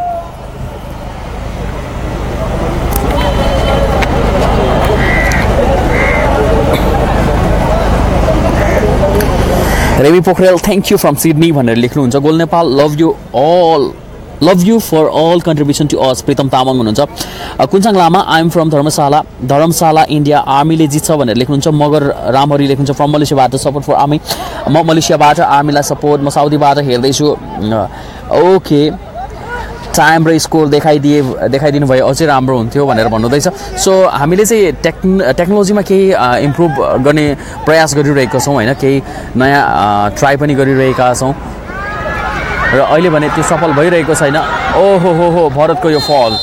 Revi Pokharel thank you from Sydney भनेर लेख्नुहुन्छ goal Nepal love you all love you for all contribution to us Pritam Tamang हुनुहुन्छ Kunchang Lama I'm from Dharamshala Dharamshala India आर्मीले जित्छ भनेर लेख्नुहुन्छ मगर रामहरी लेख्नुहुन्छ फ्रम मलेसियाबाट सपोर्ट फर आर्मी म मलेसियाबाट आर्मीलाई सपोर्ट म साउदीबाट हेर्दैछु ओके टाइम र स्कोर देखाइदिए देखाइदिनु भयो अझै राम्रो हुन्थ्यो भनेर भन्नुहुँदैछ सो हामीले चाहिँ टेक्न टेक्नोलोजीमा केही इम्प्रुभ गर्ने प्रयास गरिरहेका छौँ होइन केही नयाँ ट्राई पनि गरिरहेका छौँ र अहिले भने त्यो सफल भइरहेको छैन ओहो हो हो भरतको यो फल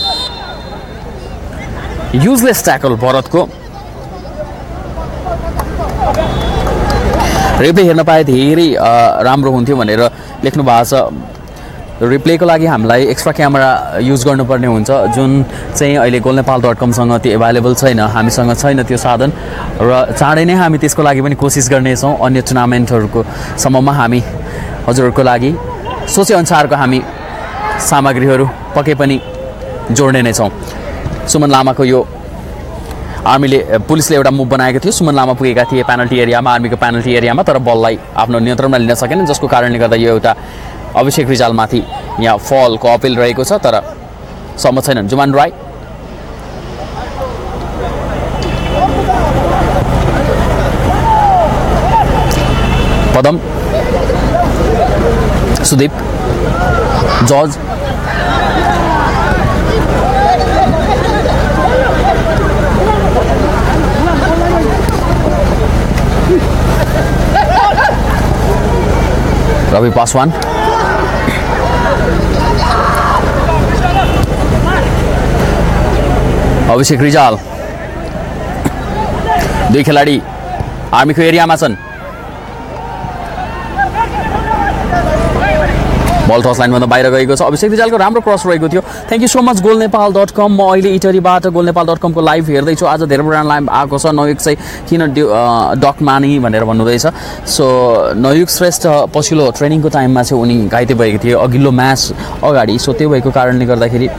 युजलेस ट्याकल भरतको रिप्ले हेर्न पाए धेरै राम्रो हुन्थ्यो भनेर लेख्नु भएको छ रिप्लेको लागि हामीलाई एक्स्ट्रा क्यामेरा युज गर्नुपर्ने हुन्छ जुन चाहिँ अहिले गोल नेपाल डट कमसँग त्यो एभाइलेबल छैन हामीसँग छैन त्यो साधन र चाँडै नै हामी त्यसको लागि पनि कोसिस गर्नेछौँ अन्य टुर्नामेन्टहरूको सम्ममा हामी हजुरहरूको लागि सोचेअनुसारको हामी सामग्रीहरू पक्कै पनि जोड्ने नै छौँ सुमन लामाको यो आर्मीले पुलिसले एउटा मुभ बनाएको थियो सुमन लामा पुगेका थिए पेनल्टी एरियामा आर्मीको पेनल्टी एरियामा तर बललाई आफ्नो नियन्त्रणमा लिन सकेन जसको कारणले गर्दा यो एउटा अभिषेक रिजालमाथि यहाँ फलको अपिल रहेको छ तर सहमत छैनन् जुमान राई पदम सुदीप जर्ज रवि पासवान अभिषेक रिजाल दुई खेलाडी आर्मीको एरियामा छन् बल टस लाइनभन्दा बाहिर गएको छ अभिषेक रिजालको राम्रो क्रस रहेको थियो thank you so much goal Nepal dot com म अहिले इटरीबाट गोल नेपाल डट कमको लाइभ हेर्दैछु आज धेरैवटा लाइभ आएको छ नयुग चाहिँ किन डक मानी भनेर भन्नुहुँदैछ सो नयुग श्रेष्ठ पछिल्लो ट्रेनिङको टाइममा चाहिँ उनी घाइते भएको थिए अघिल्लो म्याच अगाडि सो त्यो भएको कारणले गर्दाखेरि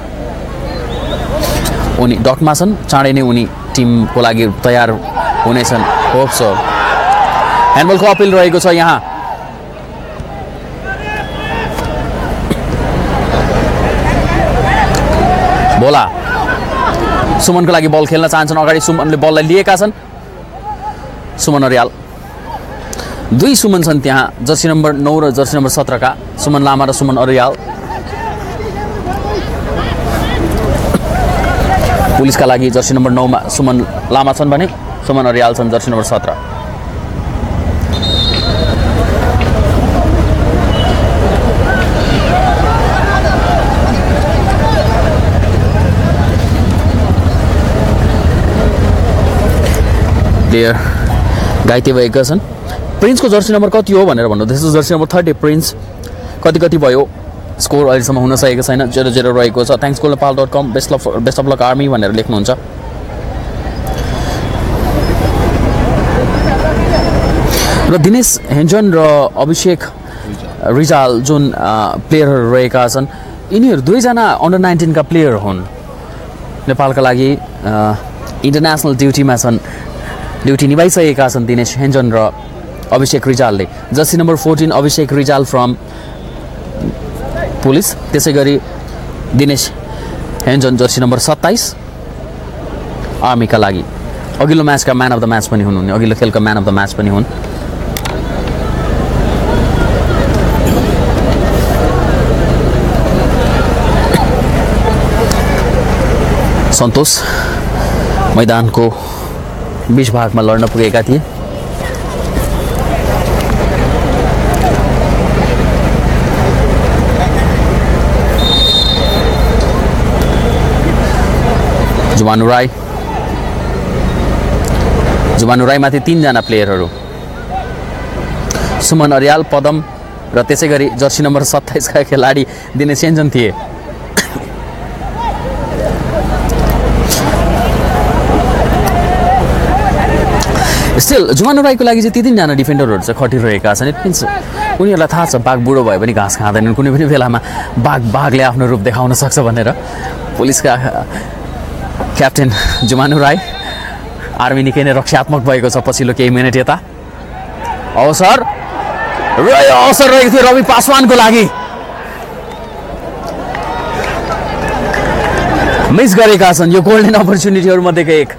उनी डटमा छन् चाँडै नै उनी टिमको लागि तयार हुनेछन् होप सो ह्यान्डबलको अपिल रहेको छ यहाँ बोला सुमनको लागि बल खेल्न चाहन्छन् अगाडि सुमनले बललाई लिएका छन् सुमन अर्याल दुई सुमन छन् त्यहाँ जर्सी नम्बर नौ र जर्सी नम्बर सत्रका सुमन लामा र सुमन अर्याल पुलिसका लागि जर्सी नम्बर नौमा सुमन लामा छन् भने सुमन अर्याल छन् जर्सी नम्बर सत्र प्लेयर घाइते भएका छन् प्रिन्सको जर्सी नम्बर कति हो भनेर भन्नुहुँदैछ जर्सी नम्बर थर्टी प्रिन्स कति कति भयो स्कोर अहिलेसम्म हुन सकेको छैन जेरो जेरो रहेको छ thanks goal Nepal dot com best of best of luck army भनेर लेख्नुहुन्छ र दिनेश हेन्जन र अभिषेक रिजाल जुन प्लेयरहरू रहेका छन् यिनीहरू दुईजना अन्डर नाइन्टिनका प्लेयर हुन् नेपालका लागि इन्टरनेसनल ड्युटीमा छन्, ड्युटी निभाइसकेका छन् दिनेश हेन्जन र अभिषेक रिजालले। Jersey number fourteen Abhishek Rijal from police, त्यसै गरी दिनेश हेन्जन जर्सी नम्बर सत्ताइस आर्मीका लागि। अघिल्लो म्याचका म्यान अफ द म्याच पनि हुनुहुने, अघिल्लो खेलका म्यान अफ द म्याच पनि हुन्। सन्तोष मैदानको बीच भागमा लड्न पुगेका थिए। जुमानु राई जुमानु राईमाथि तीनजना प्लेयरहरू, सुमन अर्याल, पदम र त्यसै गरी जर्सी नम्बर सत्ताइसका खेलाडी दिनेश हेन्जन थिए। स्टिल जुमानु राईको लागि चाहिँ ती तीनजना डिफेन्डरहरू चाहिँ खटिरहेका छन्। इट मिन्स उनीहरूलाई थाहा छ बाघ बुढो भए पनि घाँस खाँदैनन्, कुनै पनि बेलामा बाघ बाघले आफ्नो रूप देखाउन सक्छ भनेर। पुलिसका क्याप्टेन जुमानु राई, आर्मी निकै नै रक्षात्मक भएको छ पछिल्लो केही मिनट यता। अवसर र यो अवसर रहेको थियो रवि पासवानको लागि, मिस गरेका छन्। यो गोल्डन अपर्च्युनिटीहरू मध्येको एक।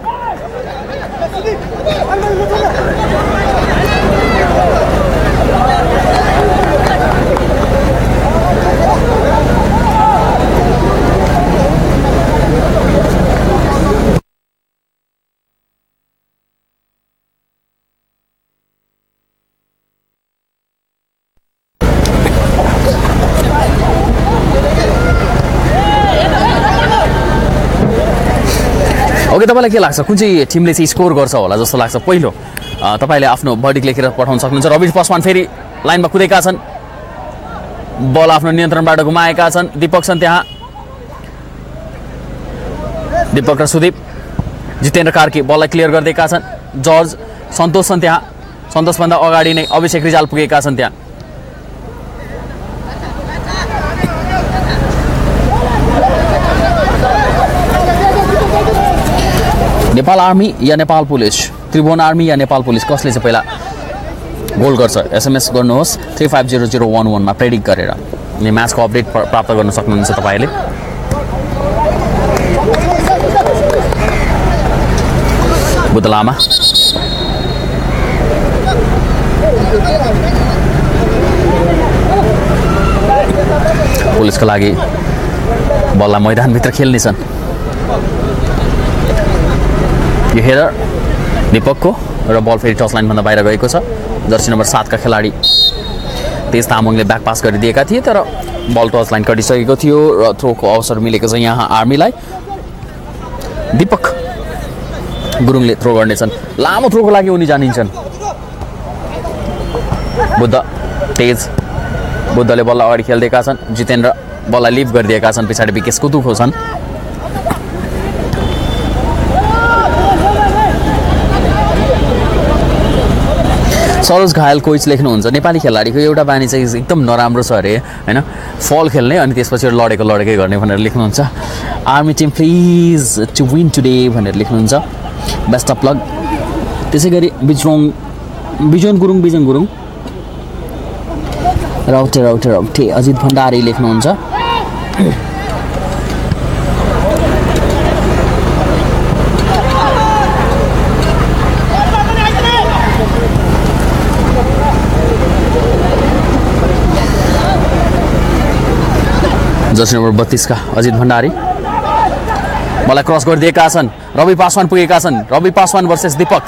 ओके, तपाईँलाई के लाग्छ कुन चाहिँ टिमले चाहिँ स्कोर गर्छ होला जस्तो लाग्छ? पहिलो तपाईँले आफ्नो बर्डिक लेखेर पठाउन सक्नुहुन्छ। रवि पासवान फेरि लाइनमा कुदेका छन्, बल आफ्नो नियन्त्रणबाट घुमाएका छन्। दीपक छन् त्यहाँ, दीपक र सुदीप। जितेन्द्र कार्की बललाई क्लियर गरिदिएका छन्। जर्ज सन्तोष छन् त्यहाँ, सन्तोषभन्दा अगाडि नै अभिषेक रिजाल पुगेका छन् त्यहाँ। नेपाल आर्मी या नेपाल पुलिस, त्रिभुवन आर्मी या नेपाल पुलिस, कसले चाहिँ पहिला गोल गर्छ? एसएमएस गर्नुहोस् three five zero zero one वानमा प्रेडिक्ट गरेर। अनि म्याचको अपडेट प्राप्त गर्न सक्नुहुन्छ तपाईँले। बुद्ध लामा पुलिसको लागि बललाई मैदानभित्र खेल्नेछन्। यो हेडर दीपकको र बल फेरि टच लाइनभन्दा बाहिर गएको छ। जर्सी नम्बर सातका खेलाडी तेज तामाङले ब्याक पास गरिदिएका थिए, तर बल टच लाइन कटिसकेको थियो र थ्रोको अवसर मिलेको छ यहाँ आर्मीलाई। दीपक गुरुङले थ्रो गर्नेछन्, लामो थ्रोको लागि उनी जानिन्छन्। बुद्ध तेज, बुद्धले बल अगाडि खेलिदिएका छन्। जितेन्द्र बललाई लिभ गरिदिएका छन्, पछाडि विकेस कुतुको छन्। सरोज घायल कोच लेख्नुहुन्छ, नेपाली खेलाडीको एउटा बानी चाहिँ एकदम नराम्रो छ अरे होइन, फल खेल्ने अनि त्यसपछि लडेको लडेकै गर्ने भनेर लेख्नुहुन्छ। Army team please to win today भनेर लेख्नुहुन्छ। Best of luck. त्यसै गरी बिजोङ बिजन गुरुङ बिजन गुरुङ राउटे राउटे राउटे अजित भण्डारी लेख्नुहुन्छ। जर्सी नम्बर बत्तीसका अजित भण्डारी मलाई क्रस गरिदिएका छन्। रवि पासवान पुगेका छन्। Rabi Paswan versus Deepak.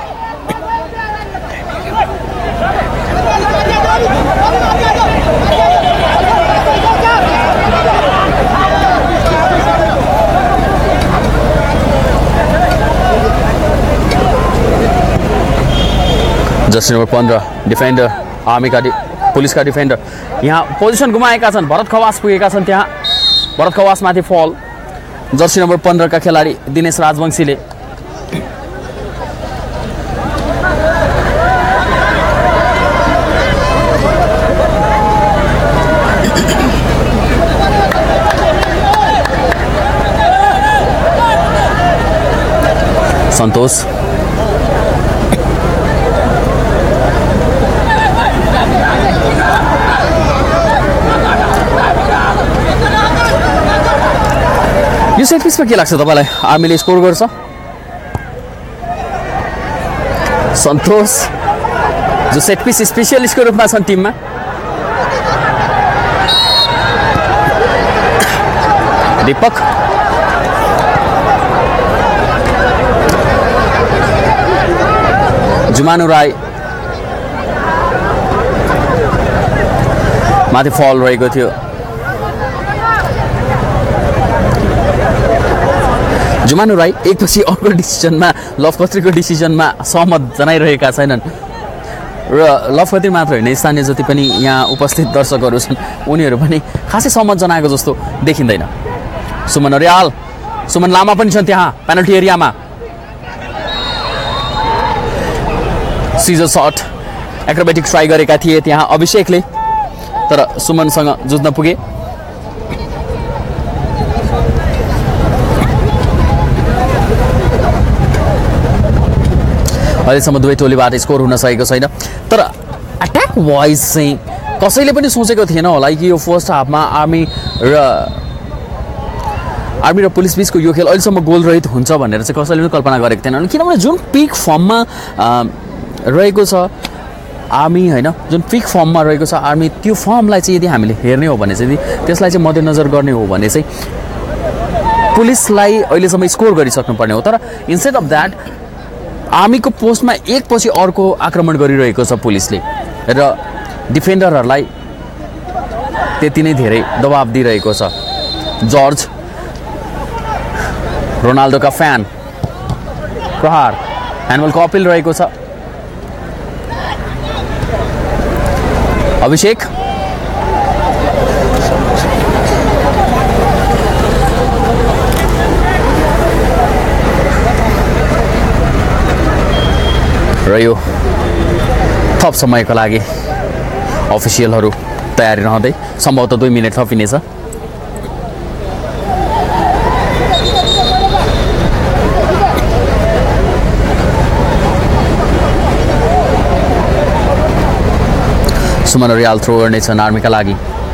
Jersey number पन्ध्र डिफेन्डर आर्मीका डि पुलिसका डिफेन्डर यहाँ पोजिसन गुमाएका छन्। भरत खवास पुगेका छन् त्यहाँ। भरत खवासमाथि फल। जर्सी नम्बर पन्ध्रका खेलाडी दिनेश राजवंशीले सन्तोष यो सेट पिसमा के लाग्छ तपाईँलाई आर्मीले स्कोर गर्छ सन्तोष जो सेट पिस स्पेशलिस्टको रूपमा छन् टिममा दीपक जुमानु राई माथि फल रहेको थियो जुमानु राई एकपछि अर्को डिसिजनमा लभ खत्रीको डिसिजनमा सहमत जनाइरहेका छैनन् र लभ खत्री मात्र होइन स्थानीय जति पनि यहाँ उपस्थित दर्शकहरू छन् उनीहरू पनि खासै सहमत जनाएको जस्तो देखिँदैन सुमन अर्याल सुमन लामा पनि छन् त्यहाँ पेनल्टी एरियामा सिजर सट एक्रोबेटिक ट्राई गरेका थिए त्यहाँ अभिषेकले तर सुमनसँग जुझ्न पुगे अहिलेसम्म दुवै टोलीबाट स्कोर हुन सकेको छैन तर अट्याक वाइज चाहिँ कसैले पनि सोचेको थिएन होला कि यो फर्स्ट हाफमा आर्मी र आर्मी र पुलिस बिचको यो खेल अहिलेसम्म गोल रहित हुन्छ भनेर चाहिँ कसैले पनि कल्पना गरेको थिएन किनभने जुन पिक फर्ममा रहेको छ आर्मी होइन जुन पिक फर्ममा रहेको छ आर्मी त्यो फर्मलाई चाहिँ यदि हामीले हेर्ने हो भने चाहिँ त्यसलाई चाहिँ मध्यनजर गर्ने हो भने चाहिँ पुलिसलाई अहिलेसम्म स्कोर गरिसक्नुपर्ने हो तर इन्स्टेड अफ द्याट आर्मीको पोस्टमा एकपछि अर्को आक्रमण गरिरहेको छ पुलिसले र डिफेन्डरहरूलाई त्यति नै धेरै दबाब दिइरहेको छ जर्ज रोनाल्डोका फ्यान प्रहार ह्यान्डबलको अपिल रहेको छ अभिषेक र यो थप समयको लागि अफिसियलहरू तयारी रहँदै सम्भवतः दुई मिनट थपिनेछ सुमन रियाल थ्रो गर्नेछन् आर्मीका लागि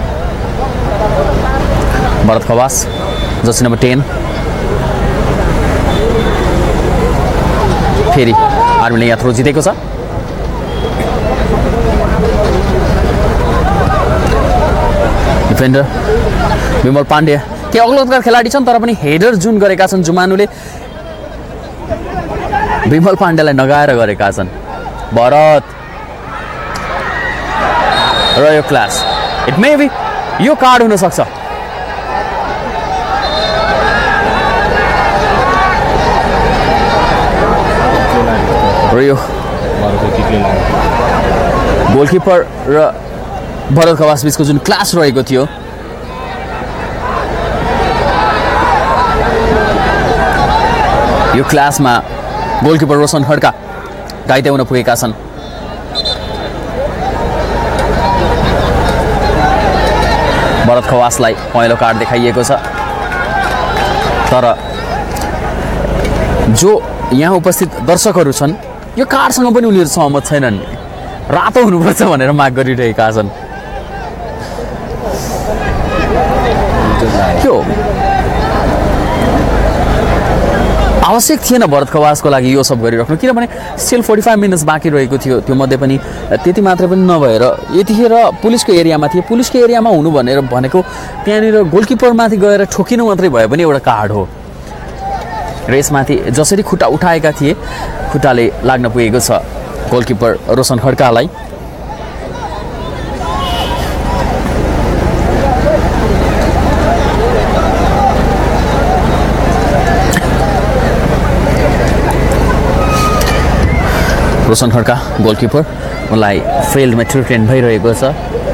Bharat Khawas jersey number ten फेरि आर्मीले यहाँ थ्रो जितेको छ डिफेन्डर विमल पाण्डे के अग्लोत्कार खेलाडी छन् तर पनि हेडर जुन गरेका छन् जुमानुले विमल पाण्डेलाई नगाएर गरेका छन् भरत र यो क्लास इट मे बी यो कार्ड हुन सक्छ र यो गोलकिपर र भरत खवास बिचको जुन क्लास रहेको थियो यो क्लासमा गोलकिपर रोशन खड्का घाइते हुन पुगेका छन् भरत खवासलाई पहेँलो कार्ड देखाइएको छ तर जो यहाँ उपस्थित दर्शकहरू छन् यो कार्डसँग पनि उनीहरू सहमत छैनन् रातो हुनुपर्छ भनेर माग गरिरहेका छन् त्यो आवश्यक थिएन भरत खवासको लागि यो सब गरिराख्नु किनभने स्टिल फोर्टी फाइभ मिनट्स बाँकी रहेको थियो त्यो मध्ये पनि त्यति मात्र पनि नभएर यतिखेर पुलिसको एरियामा थिए पुलिसको एरियामा हुनु भनेर भनेको त्यहाँनिर गोलकिपरमाथि गएर ठोकिनु मात्रै भए पनि एउटा कार्ड हो र यसमाथि जसरी खुट्टा उठाएका थिए खुट्टाले लाग्न पुगेको छ गोलकिपर रोशन खड्कालाई रोशन खड्का गोलकिपर उनलाई फिल्डमा ट्रिटमेन्ट भइरहेको छ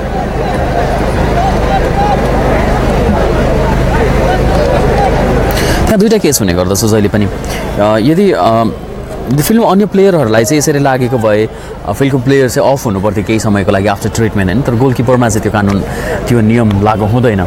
त्यहाँ दुईवटा केस हुने गर्दछ जहिले पनि यदि फिल्डमा अन्य प्लेयरहरूलाई चाहिँ यसरी लागेको भए फिल्डको प्लेयर चाहिँ अफ हुनुपर्थ्यो केही समयको लागि आफ्टर ट्रिटमेन्ट होइन तर गोलकिपरमा चाहिँ त्यो कानुन त्यो नियम लागू हुँदैन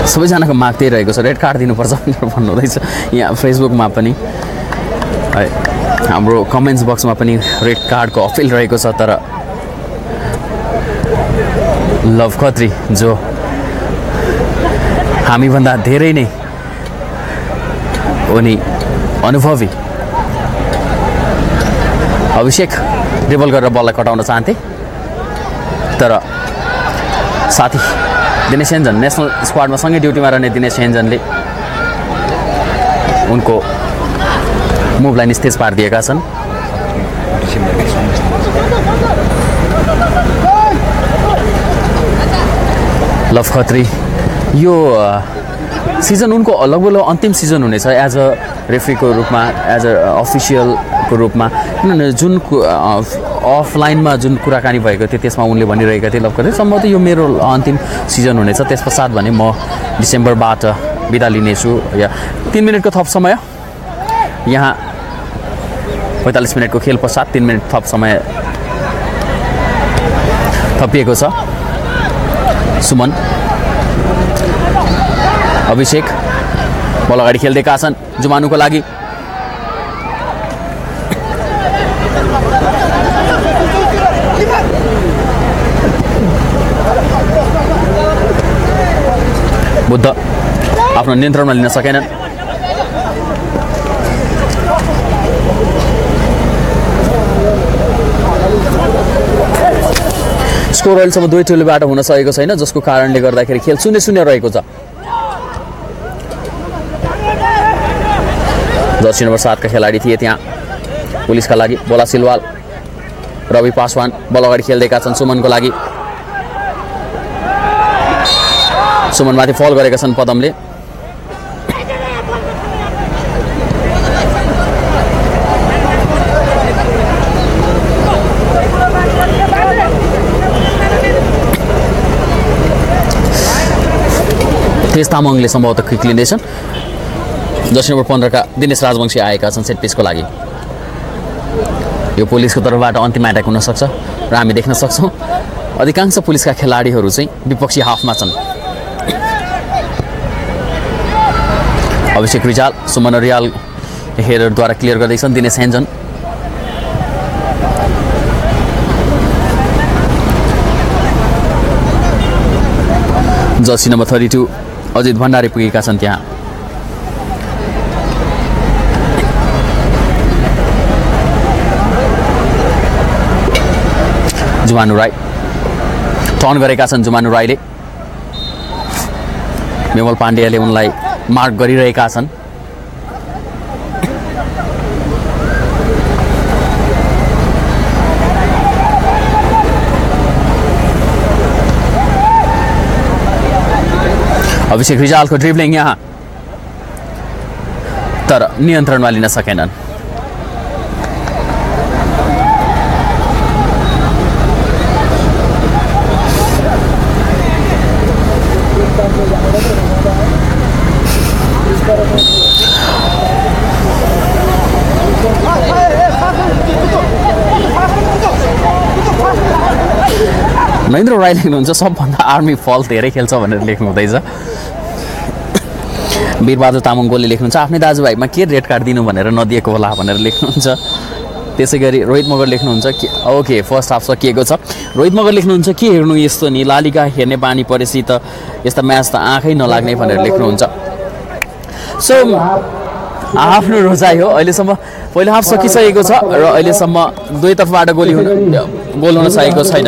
सबैजनाको माग त्यही रहेको छ, रेड कार्ड दिनुपर्छ भनेर भन्नुहुँदैछ यहाँ फेसबुकमा पनि है, हाम्रो कमेन्ट्स बक्समा पनि रेड कार्डको अपिल रहेको छ। तर लभ खत्री जो हामीभन्दा धेरै नै उनी अनुभवी अभिषेक ड्रिबल गरेर बललाई कटाउन चाहन्थे, तर साथी दिनेश हेन्जन नेसनल स्क्वाडमा सँगै ड्युटीमा रहने दिनेश हेन्जनले उनको मुभलाई निस्तेज पारिदिएका छन्। लभ खत्री यो सिजन उनको लगभग अन्तिम सिजन हुनेछ एज अ रेफ्रीको रूपमा, एज अ अफिसियलको रूपमा। किनभने जुन अफलाइनमा जुन कुराकानी भएको थियो त्यसमा उनले भनिरहेका थिए लभ खत्री सम्भवतः यो मेरो अन्तिम सिजन हुनेछ, त्यस पश्चात भने म डिसेम्बरबाट बिदा लिनेछु। या तिन मिनटको थप समय यहाँ पैँतालिस मिनटको खेल पश्चात तिन मिनट थप समय थपिएको छ। सुमन अभिषेक बल अगाडि खेल्दैका छन् जुमानुको लागि। बुद्ध आफ्नो नियन्त्रणमा लिन सकेनन्। स्कोर अहिलेसम्म दुई टोलीबाट हुन सकेको छैन, जसको कारणले गर्दाखेरि खेल शून्य शून्य रहेको छ। जर्सी नम्बर सातका खेलाडी थिए त्यहाँ पुलिसका लागि बोला सिलवाल, रवि पासवान बल अगाडि खेल्दैका छन् सुमनको लागि। सुमनमाथि फल गरेका छन् पदमले। तेज तामाङले सम्भवतः क्विक लिँदैछन्। जर्सी नम्बर पन्ध्रका दिनेश राजवंशी आएका छन् सेट पिसको लागि। यो पुलिसको तर्फबाट अन्तिम एट्याक हुन सक्छ र हामी देख्न सक्छौँ अधिकांश पुलिसका खेलाडीहरू चाहिँ विपक्षी हाफमा छन्। अभिषेक रिजाल सुमन रियाल हेररद्वारा क्लियर गर्दैछन् Dinesh Henjan. Jersey number thirty two Ajit Bhandari पुगेका छन् त्यहाँ। जुमानु राई टर्न गरेका छन्। जुमानु राईले मेमल पाण्डेले उनलाई मार्क गरिरहेका छन्। अभिषेक रिजालको ड्रिब्लिङ यहाँ, तर नियन्त्रणमा लिन सकेनन्। महेन्द्र राई लेख्नुहुन्छ सबभन्दा आर्मी फल धेरै खेल्छ भनेर लेख्नु हुँदैछ। वीरबहादुर तामाङ गोले लेख्नुहुन्छ आफ्नै दाजुभाइमा के रेड कार्ड दिनु भनेर नदिएको होला भनेर लेख्नुहुन्छ। त्यसै गरी रोहित मगर लेख्नुहुन्छ कि ओके फर्स्ट हाफ सकिएको छ। रोहित मगर लेख्नुहुन्छ के हेर्नु यस्तो नि, लालिगा हेर्ने बानी परेपछि त यस्ता म्याच त आँखै नलाग्ने भनेर लेख्नुहुन्छ। सो आफ्नो रोजाइ हो। अहिलेसम्म पहिलो हाफ सकिसकेको छ र अहिलेसम्म दुवै तर्फबाट गोली हुन गोल हुन सकेको छैन।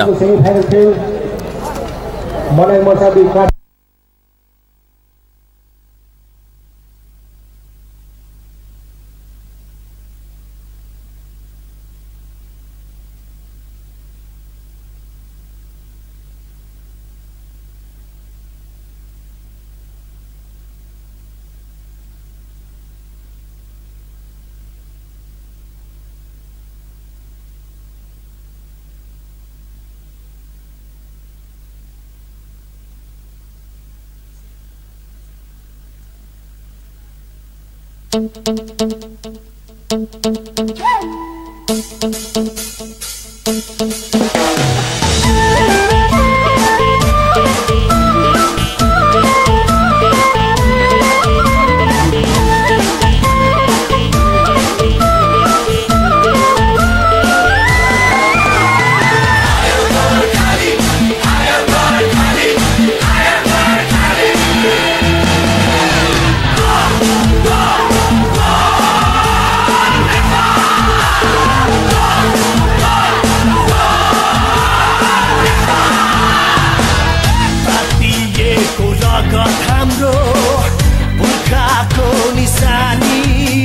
रगत हाम्रो पुर्खाको निशानी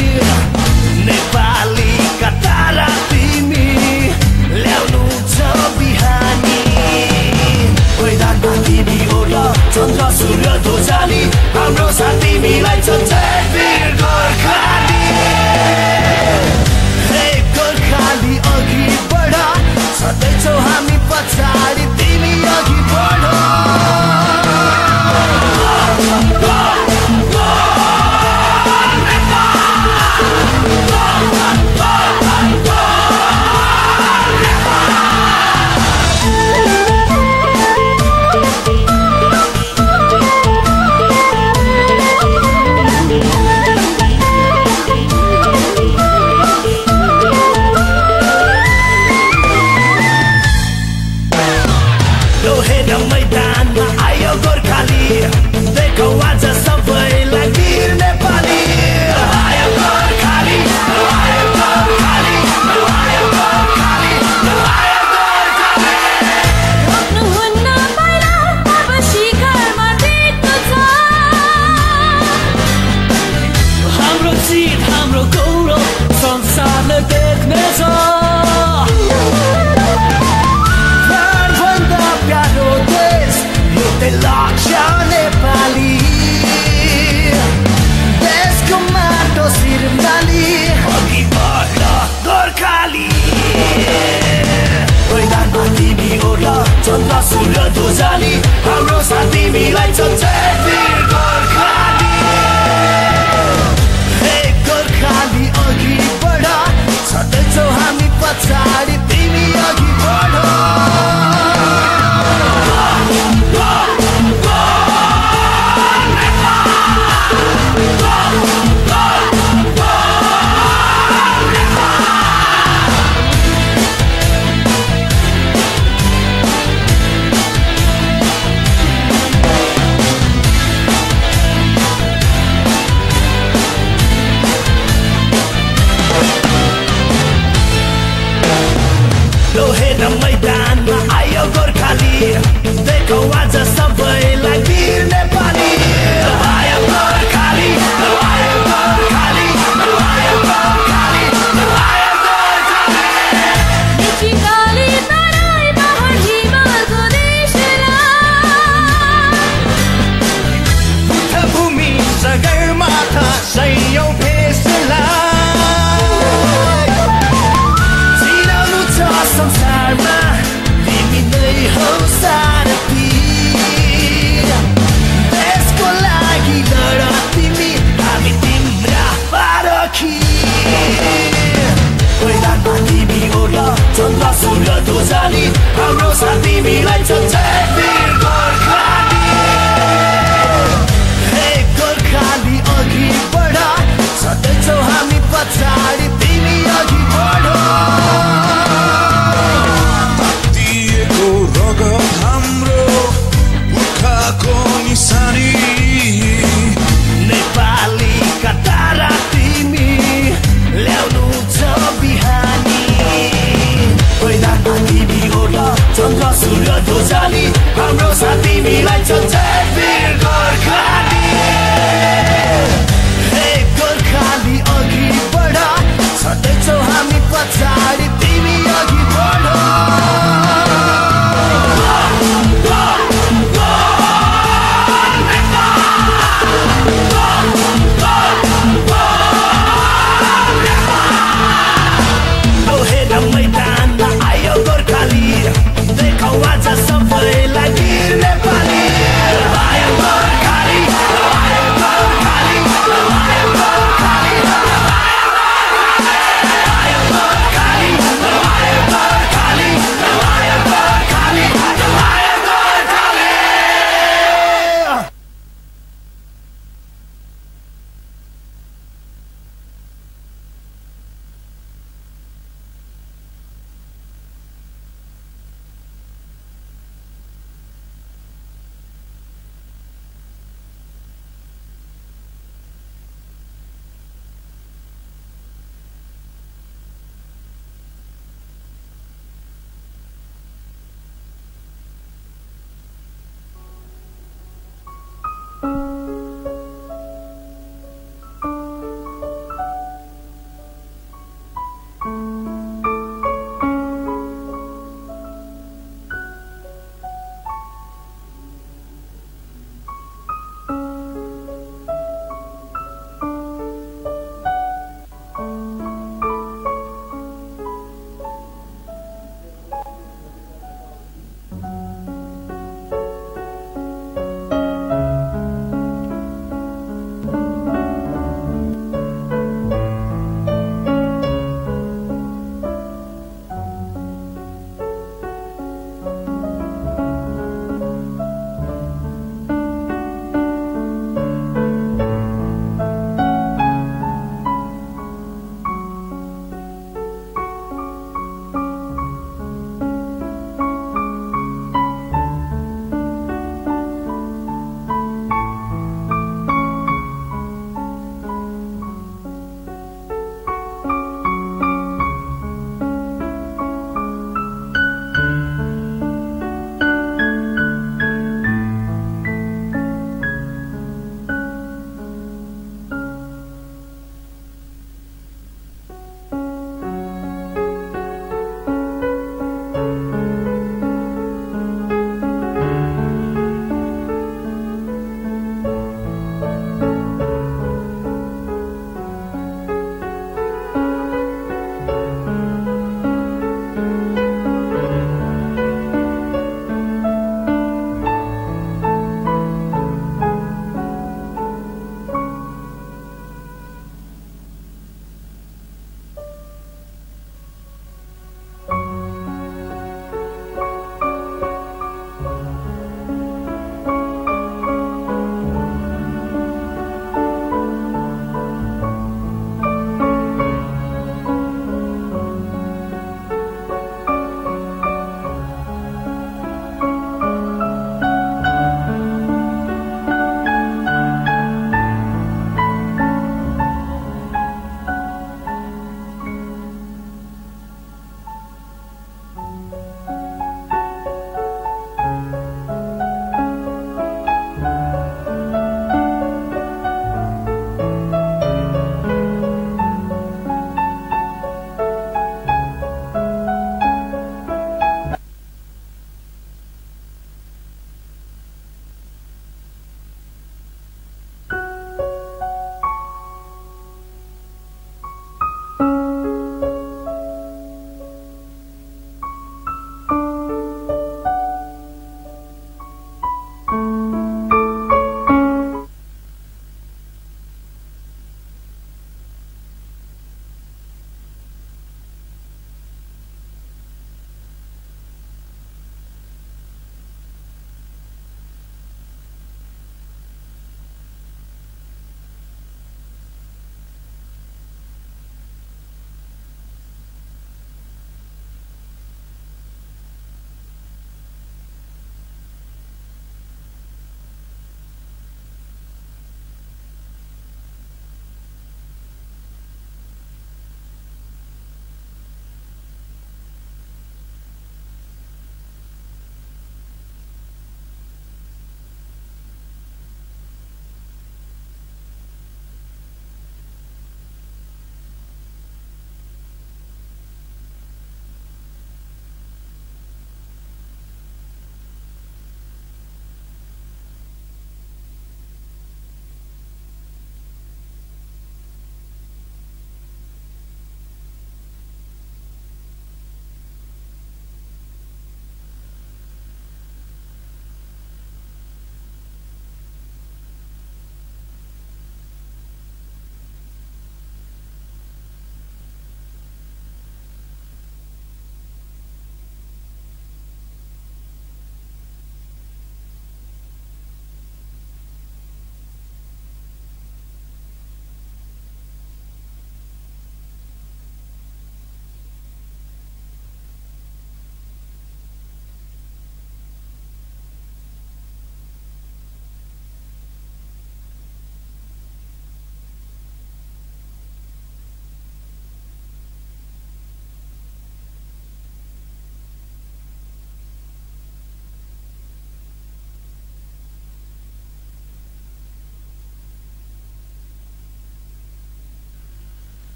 नेपालीका तारा तिमी ल्याउनु छ बिहानी मैदानमा तिमी हो र चन्द्र सूर्य ध्वजाली हाम्रो साथ तिमीलाई छ जय वीर गोर्खाली हे गोर्खाली अघि बढ सधैँछौ हामी पछाडि तिमी अघि बढ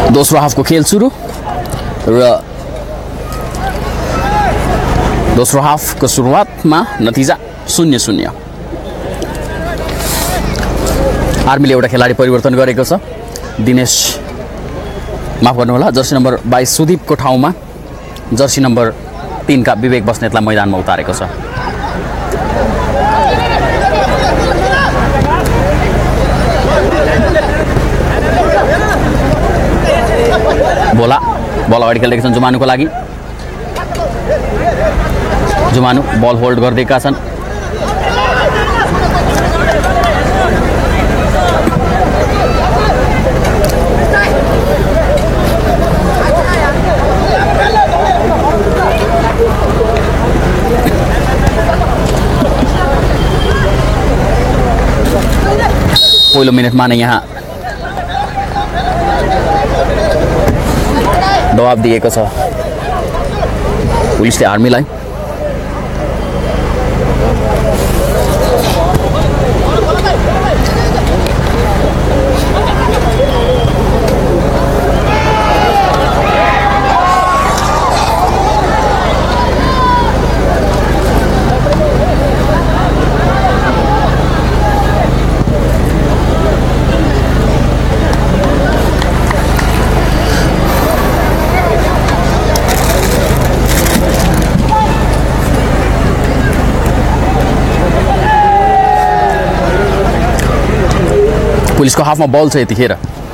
दोस्रो हाफको खेल सुरु र दोस्रो हाफको सुरुवातमा नतिजा शून्य शून्य। आर्मीले एउटा खेलाडी परिवर्तन गरेको छ। दिनेश माफ गर्नुहोला, जर्सी नम्बर बाइस सुदीपको ठाउँमा जर्सी नम्बर तीन का विवेक बस्नेतलाई मैदानमा उतारेको छ। बोला बल अगाडि खेल्दैका छन् जुमानुको लागि। जुमानु बल होल्ड गर्दैका छन्। पहिलो मिनटमा नै यहाँ दबाब दिएको छ पुलिसले आर्मीलाई। पुलिसको हाफमा बल छ यतिखेर।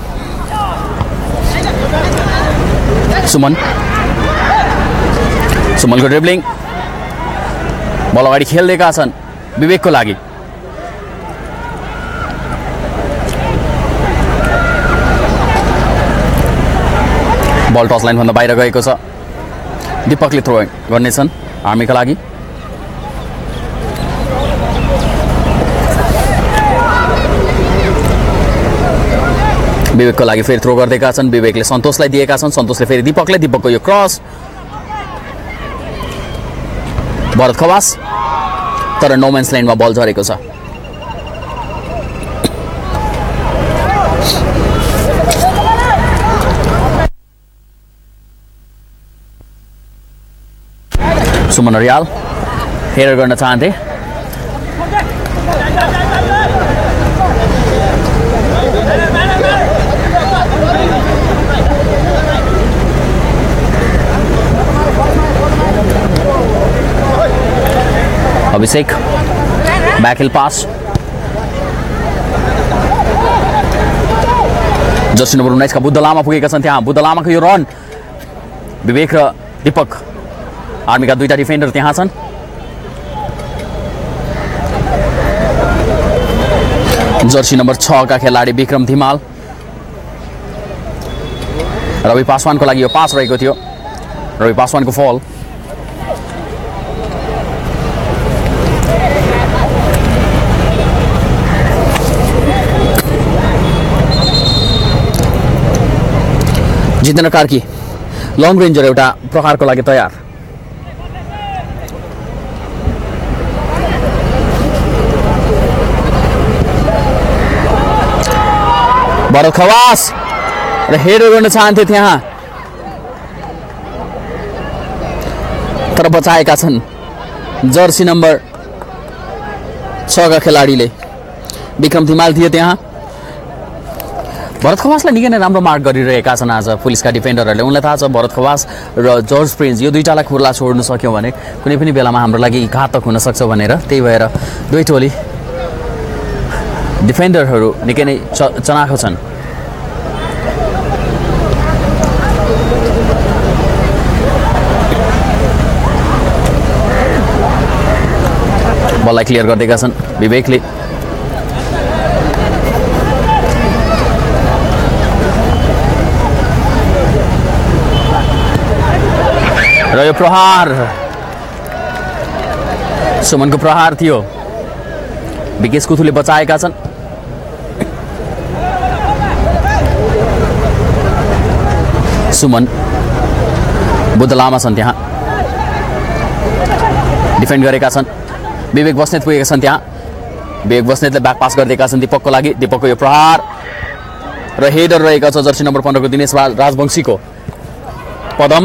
सुमन सुमनको ड्रिब्लिङ, बल अगाडि खेल्दैका छन् विवेकको लागि। बल टच लाइनभन्दा बाहिर गएको छ। दीपकले थ्रो गर्नेछन् आर्मीका लागि। विवेकको लागि फेरि थ्रो गर्दैका छन्। विवेकले सन्तोषलाई दिएका छन्। सन्तोषले फेरि दीपकले। दीपकको यो क्रस, भरत खवास, तर नो म्यान्स ल्यान्डमा बल झरेको छ। सुमन रियाल हेडर गर्न चाहन्थे। Abhishek back heel pass, jersey number उन्नाइस का बुद्ध लामा पुगेका छन् त्यहाँ। बुद्ध लामाको यो रन, विवेक र दीपक आर्मीका दुईटा डिफेन्डर त्यहाँ छन्। जर्सी नम्बर छ का खेलाडी विक्रम धिमाल, रवि पासवानको लागि यो पास रहेको थियो। रवि पासवानको फल। जितेन्द्र कार्की लङ रेन्जर एउटा प्रहारको लागि तयार। भरत खवास र हेडर गर्न चाहन्थे त्यहाँ, तर बचाएका छन् जर्सी नम्बर छ का खेलाडीले। विक्रम धिमाल थिए त्यहाँ। भरत खवासलाई निकै नै राम्रो मार्क गरिरहेका छन् आज पुलिसका डिफेन्डरहरूले। उनलाई थाहा छ भरत खवास र जर्ज प्रिन्स यो दुईटालाई खुल्ला छोड्नु सक्यो भने कुनै पनि बेलामा हाम्रो लागि घातक हुन सक्छ भनेर। त्यही भएर दुई टोली डिफेन्डरहरू निकै नै चनाखो छन्। बललाई क्लियर गर्दैका छन् विवेकले। र यो प्रहार सुमनको प्रहार थियो। विकेश कुथुले बचाएका छन्। सुमन बुद्ध लामा छन् त्यहाँ, डिफेन्ड गरेका छन्। विवेक बस्नेत पुगेका छन् त्यहाँ। विवेक बस्नेतले ब्याक पास गरिदिएका छन् दीपकको लागि। दीपकको यो प्रहार र हेडर रहेका छ जर्सी नम्बर पन्ध्र को दिनेश राजवंशीको। पदम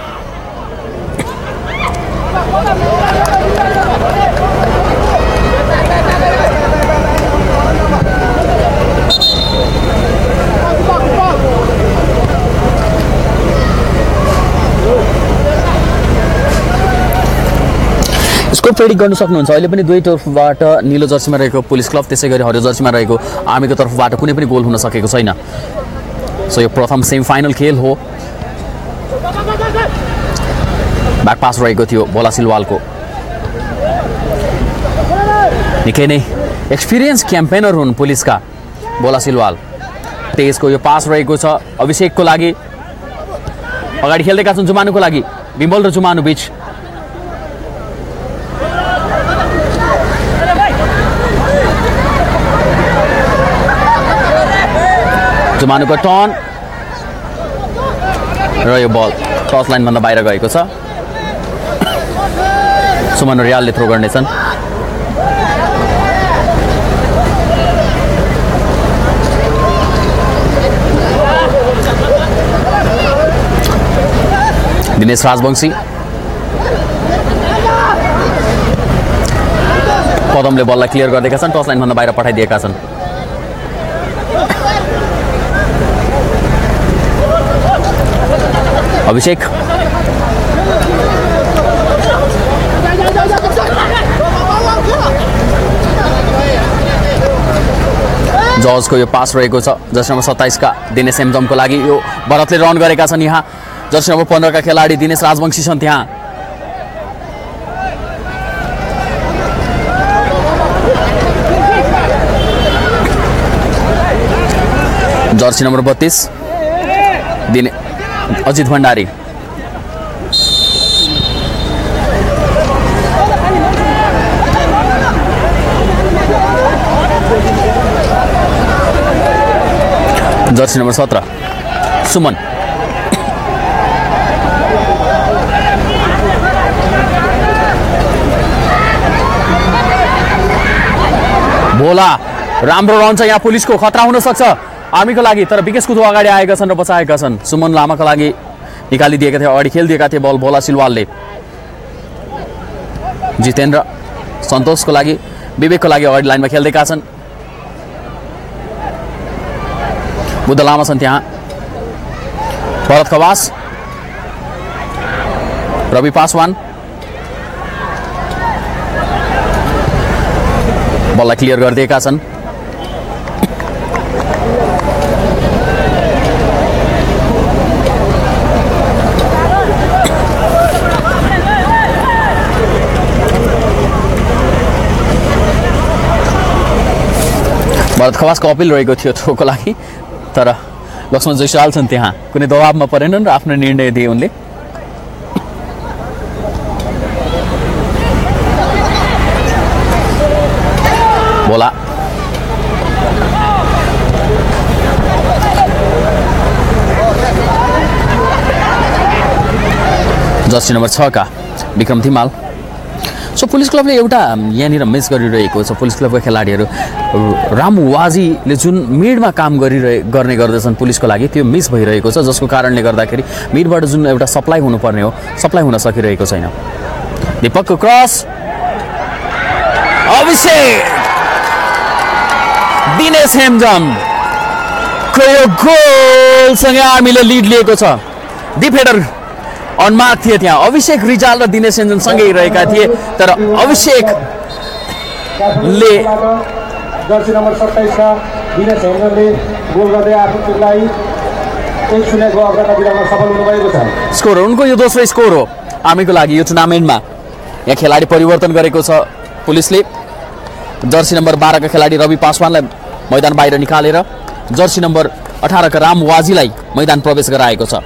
स्कोर प्रेडिक्ट गर्न सक्नुहुन्छ। अहिले पनि दुवै तर्फबाट नीलो जर्सीमा रहेको पुलिस क्लब त्यसै गरी हरियो जर्सीमा रहेको आर्मीको तर्फबाट कुनै पनि गोल हुन सकेको छैन। सो यो प्रथम सेमी फाइनल खेल हो। ब्याक पास रहेको थियो बोला सिलवालको। निकै नै एक्सपिरियन्स क्याम्पेनर हुन् पुलिसका बोला सिलवाल। तेजको यो पास रहेको छ अभिषेकको लागि। अगाडि खेल्दैका छन् जुमानुको लागि। बिमल र जुमानु बीच जुमानुको टर्न र यो बल टच लाइनभन्दा बाहिर गएको छ। सुमन रियालले थ्रो गर्नेछन्। दिनेश राजवंशी पदमले बललाई क्लियर गर्दैका छन्। टच लाइनभन्दा बाहिर पठाइदिएका छन्। अभिषेक जर्जको यो पास रहेको छ जर्सी नम्बर सत्ताइस का दिनेश एमजमको लागि। यो भरतले रन गरेका छन्। यहाँ जर्सी नम्बर पन्ध्र का खेलाडी दिनेश राजवंशी छन् त्यहाँ। जर्सी नम्बर बत्तीस दिने अजित भण्डारी। जर्सी नम्बर सत्रह सुमन। बोला राम्रो रन छ यहाँ पुलिसको। खतरा हुन सक्छ आर्मीको लागि तर विकेश कुदो अगाडि आएका छन् र बचाएका छन्। सुमन लामाको लागि निकालिदिएका थिए। अगाडि खेलिदिएका थिए बल बोला सिलवालले। जितेन्द्र सन्तोषको लागि विवेकको लागि अगाडि लाइनमा खेल्दैका छन्। बुद्ध लामा छन् त्यहाँ। भरत खवास रवि पासवान बललाई क्लियर गरिदिएका छन्। भरत खवासको अपिल रहेको थियो थ्रोको लागि तर लक्ष्मण जयसवाल छन् त्यहाँ। कुनै दबावमा परेनन् र आफ्नो निर्णय दिए उनले। बोला जर्सी नम्बर छ का विक्रम थिमाल। सो पुलिस क्लबले एउटा यहाँनिर मिस गरिरहेको छ। पुलिस क्लबका खेलाडीहरू रामु वाजीले जुन मिडमा काम गरिरहे गर्ने गर्दछन् पुलिसको लागि त्यो मिस भइरहेको छ जसको कारणले गर्दाखेरि मिडबाट जुन एउटा सप्लाई हुनुपर्ने हो सप्लाई हुन सकिरहेको छैन। दीपकको क्रस अभिषेक दिनेश हेमजम को यो गोलसँगै आर्मीले लिड लिएको छ। डिफेन्डर अनमार्क थिए त्यहाँ। अभिषेक रिजाल र दिनेश हेमजम सँगै रहेका थिए तर अभिषेक ले जर्सी नम्बर सत्ताइस का दिनेश हेमजमले गोल गर्दै आफ्नो टिमलाई एक शून्य को अग्रता दिलाउन सफल हुनुभएको छ। स्कोर उनको यो दोस्रो स्कोर हो आर्मीको लागि यो टुर्नामेन्टमा। यहाँ खेलाडी परिवर्तन गरेको छ पुलिसले। जर्सी नम्बर बाह्र का खेलाडी रवि पासवानलाई मैदान बाहिर निकालेर जर्सी नम्बर अठारह का राम वाजीलाई मैदान प्रवेश गराएको छ।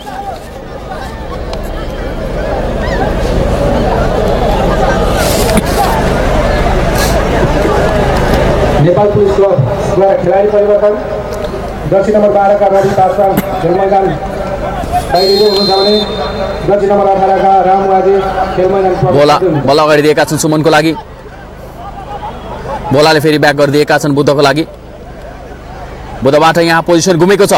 नेपाल पुलिस क्लबद्वारा खेलाडी परिवर्तन। जर्सी नम्बर बाह्र का रवि पासवान खेल मैदान बाहिर हुनुहुन्छ भने जर्सी नम्बर अठारह का राम वाजी खेल मैदान बोला बल अगाडि दिएका छन् सुमनको लागि। बोलाले फेरि ब्याक गरिदिएका छन् बुद्धको लागि। बुद्धबाट यहाँ पोजिसन गुमेको छ।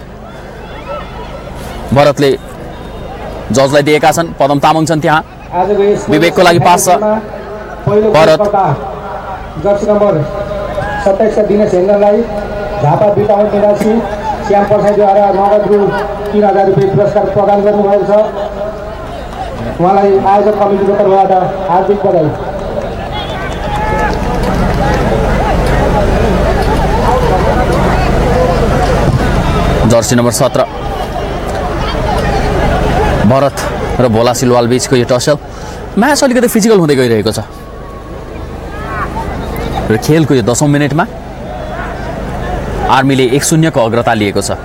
भरतले जजलाई दिएका छन्। पदम तामाङ छन् त्यहाँ। विवेकको लागि पास छ। भरत जर्सी नम्बर सत्ताइस का दिनेश हेङ्गरलाई झापा बिटाउन निराशी श्याम प्रसाईद्वारा नगद रु तीन हजार रुपियाँ पुरस्कार प्रदान गर्नुभएको छ। उहाँलाई आयोजक कमिटीको तर्फबाट हार्दिक बधाई। जर्सी नम्बर सत्र भरत र भोला सिलवाल बीचको यो टसल म्याच अलिकति फिजिकल हुँदै गइरहेको छ र खेलको यो दसौँ मिनटमा आर्मीले एक शून्यको अग्रता लिएको छ।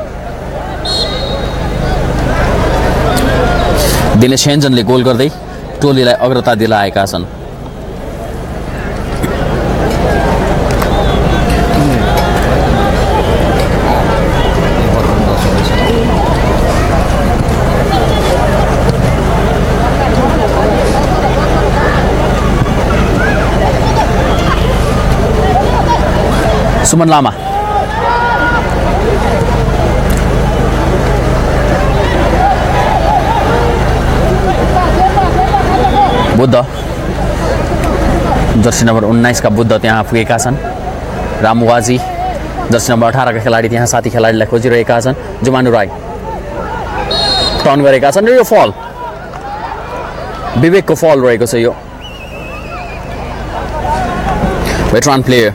दिनेश हेन्जनले गोल गर्दै टोलीलाई अग्रता दिलाएका छन्। सुमन लामा बुद्ध जर्सी नम्बर उन्नाइस का बुद्ध त्यहाँ पुगेका छन्। रामुवाजी जर्सी नम्बर अठारह का खेलाडी त्यहाँ साथी खेलाडीलाई खोजिरहेका छन्। जुमानु राई टर्न गरेका छन् र यो फल विवेकको फल रहेको छ। यो veteran player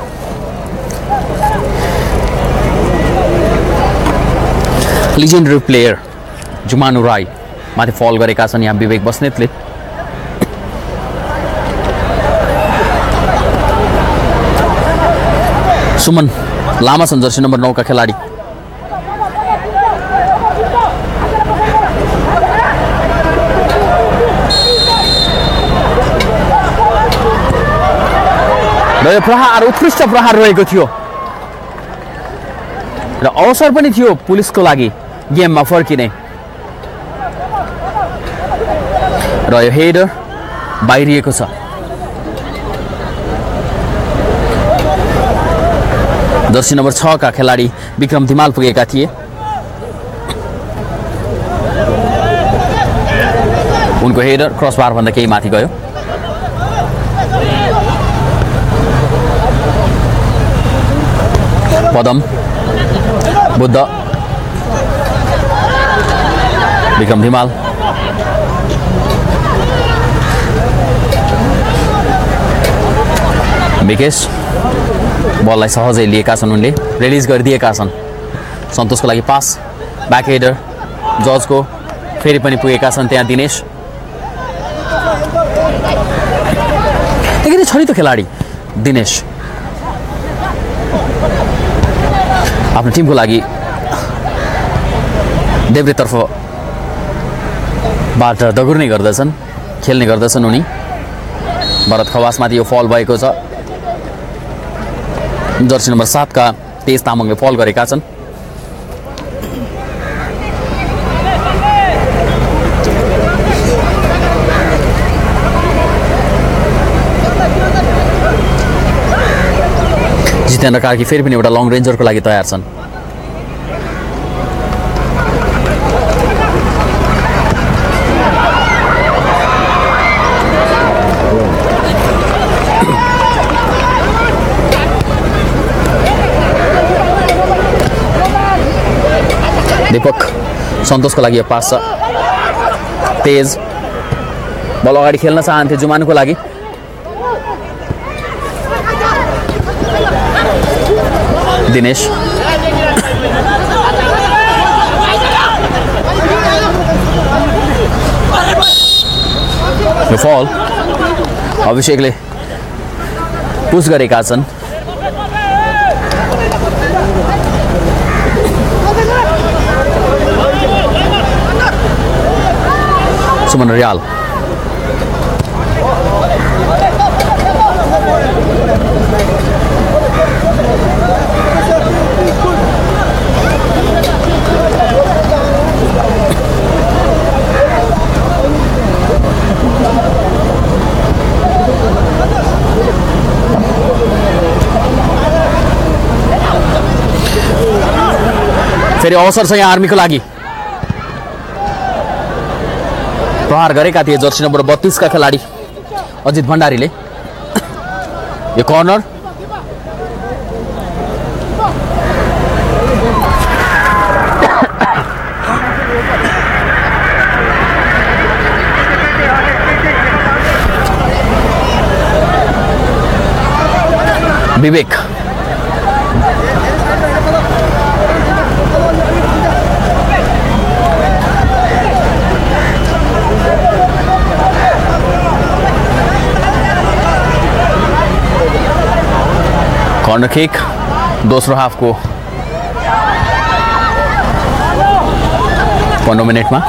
legendary player Jumanu Rai माथि फल गरेका छन् यहाँ विवेक बस्नेतले। सुमन लामा छन् जर्सी नम्बर नौ का खेलाडी। र यो प्रहार उत्कृष्ट प्रहार रहेको थियो र अवसर पनि थियो पुलिसको लागि गेममा फर्किने। र यो हेडर बाहिरिएको छ। जर्सी नम्बर छ का खेलाडी विक्रम धिमाल पुगेका थिए। उनको हेडर क्रसबार भन्दा केही माथि गयो। पदम बुद्ध विक्रम धिमाल विकेश बललाई सहजै लिएका छन्। उनले रिलिज गरिदिएका छन्। सन्तोषको लागि पास ब्याक हेडर जजको फेरि पनि पुगेका छन् त्यहाँ दिनेश। एकैछिन छरितो खेलाडी दिनेश आफ्नो टिमको लागि देब्रेतर्फबाट दगुर्ने गर्दछन् खेल्ने गर्दछन् उनी। भरत खवासमाथि यो फल भएको छ। जर्सी नम्बर सात का तेज तामाङले फल गरेका छन्। जितेन्द्र कार्की फेरि पनि एउटा लङ रेन्जरको लागि तयार छन्। दीपक सन्तोषको लागि यो पास छ। तेज बल अगाडि खेल्न चाहन्थे जुमानको लागि। दिनेश यो फल अभिषेकले पुस गरेका छन्। सुमन रियाल फेरि अवसर छ यहाँ आर्मीको लागि। प्रहार गरेका थिए जर्सी नम्बर बत्तीस का खेलाडी अजित भण्डारीले। यो कर्नर विवेक कर्नर किक दोस्रो हाफको पन्ध्र मिनटमा।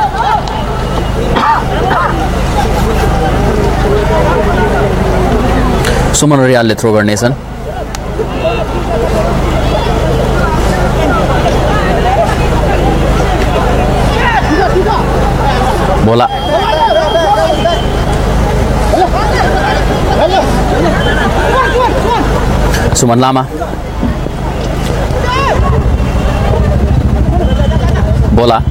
सुमन रियालले थ्रो गर्नेछन्। बोला सुमन लामा बोला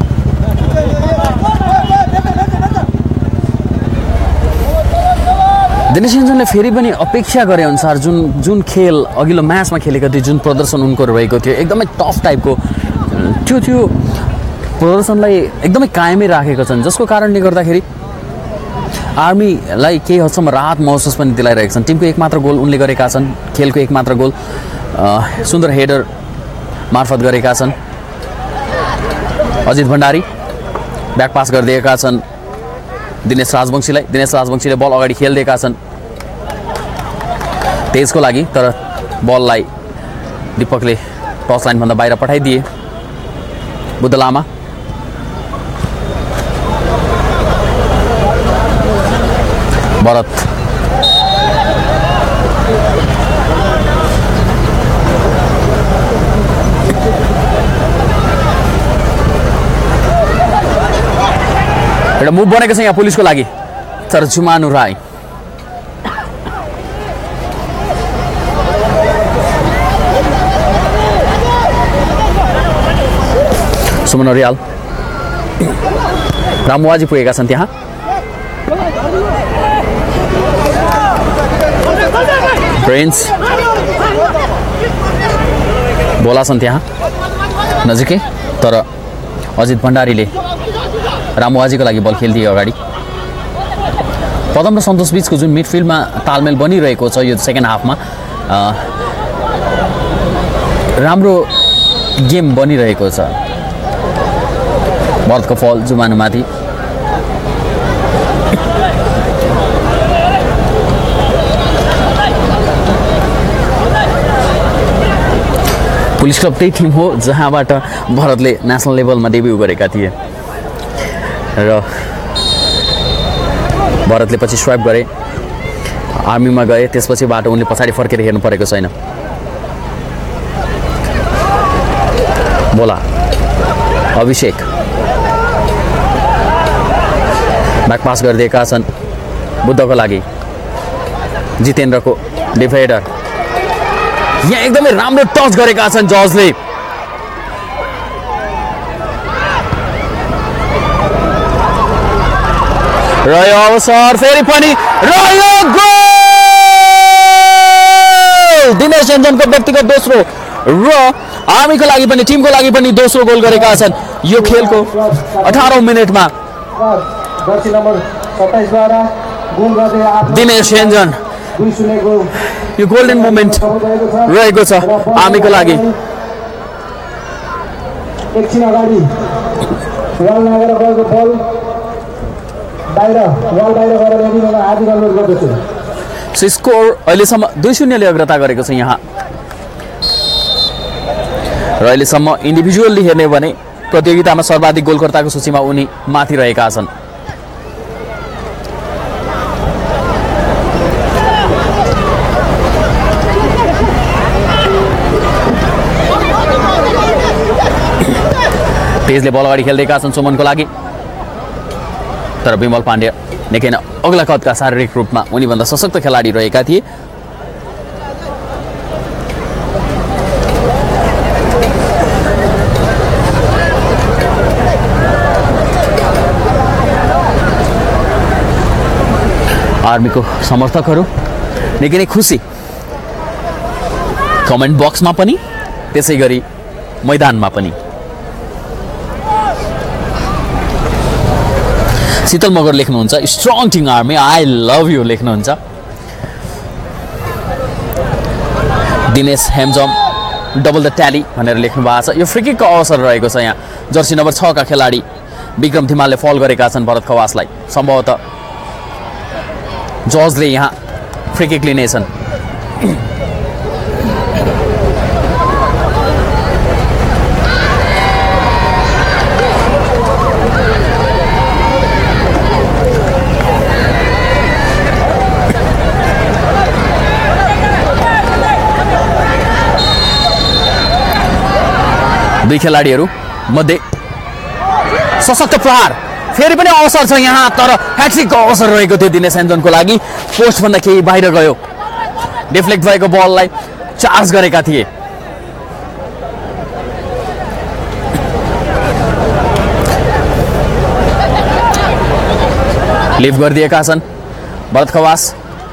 दिनेश योन्जनले फेरि पनि अपेक्षा गरे अनुसार जुन जुन खेल अघिल्लो म्याचमा खेलेको थियो, जुन प्रदर्शन उनको रहेको थियो, एकदमै टफ टाइपको त्यो त्यो प्रदर्शनलाई एकदमै कायमै राखेका छन्, जसको कारणले गर्दाखेरि आर्मीलाई केही हदसम्म राहत महसुस पनि दिलाइरहेका छन्। टिमको एकमात्र गोल उनले गरेका छन्, खेलको एकमात्र गोल सुन्दर हेडर मार्फत गरेका छन्। अजित भण्डारी ब्याक पास गरिदिएका छन् दिनेश राजवंशीलाई। दिनेश राजवंशीले बल अगाडि खेलिदिएका छन् तेजको लागि, तर बललाई दीपकले टच लाइनभन्दा बाहिर पठाइदिए। बुद्ध लामा भरत एउटा मुभ बनेको छ यहाँ पुलिसको लागि, तर जुमानु राई सुमन रियाल रामवाजी पुगेका छन् त्यहाँ। प्रिन्स बोला छन् त्यहाँ नजिकै, तर अजित भण्डारीले रामवाजीको लागि बल खेलिदिए अगाडि। पदम र सन्तोष बीचको जुन मिडफिल्डमा तालमेल बनिरहेको छ यो सेकेन्ड हाफमा राम्रो गेम बनिरहेको छ। भरतको फल जुमानुमाथि पुलिस क्लब त्यही टिम हो जहाँबाट भरतले नेसनल लेभलमा डेब्यू गरेका थिए र भरतले पछि स्वाइप गरे, आर्मीमा गए, त्यसपछिबाट उनले पछाडि फर्केर हेर्नु परेको छैन। बोला अभिषेक ब्याक पास गरिदिएका छन् बुद्धको लागि। जितेन्द्रको डिफेडर यहाँ एकदमै राम्रो टच गरेका छन् जजले। रह्यो अवसर फेरि पनि रह्यो गोल दिनेश योन्जनको व्यक्तिगत दोस्रो र आर्मीको लागि पनि टिमको लागि पनि दोस्रो गोल गरेका छन् यो खेलको अठारौं मिनेटमा। दिनेश योन्जन यो गोल्डन मोमेन्ट रहेको छ आर्मीको लागि। एकछिन अगाडि वाल लागेर गएको बल बाहिर वाल बाहिर गएर यदि आदि गल्नु गर्दैछ। स्कोर अहिलेसम्म दुई शून्यले अग्रता गरेको छ यहाँ र अहिलेसम्म इन्डिभिजुअल्ली हेर्ने भने प्रतियोगितामा सर्वाधिक गोलकर्ताको सूचीमा उनी माथि रहेका छन्। तेजले बल अगाडि खेल्दैका छन् सुमनको लागि, तर विमल पाण्डे निकै नै अग्ला कदका शारीरिक रूपमा उनीभन्दा सशक्त खेलाडी रहेका थिए। आर्मीको समर्थकहरू निकै नै खुसी कमेन्ट बक्समा पनि त्यसै गरी मैदानमा पनि। शीतल मगर लेख्नुहुन्छ strong team army I love you लेख्नुहुन्छ। Dinesh Hemjam double the tally भनेर लेख्नु भएको छ। यो फ्रिकिकको अवसर रहेको छ यहाँ जर्सी नम्बर छ का खेलाडी विक्रम धिमालले फल गरेका छन् भरत खवासलाई। सम्भवतः जजले यहाँ फ्रिकिक लिनेछन्। दुई खेलाडीहरू मध्ये सशक्त प्रहार फेरि पनि अवसर छ यहाँ तर ह्याट्रिकको अवसर रहेको थियो दिनेश हेमजमको लागि। पोस्टभन्दा केही बाहिर गयो। डिफ्लेक्ट भएको बललाई चार्ज गरेका थिए। लिभ गरिदिएका छन् भरत खवास।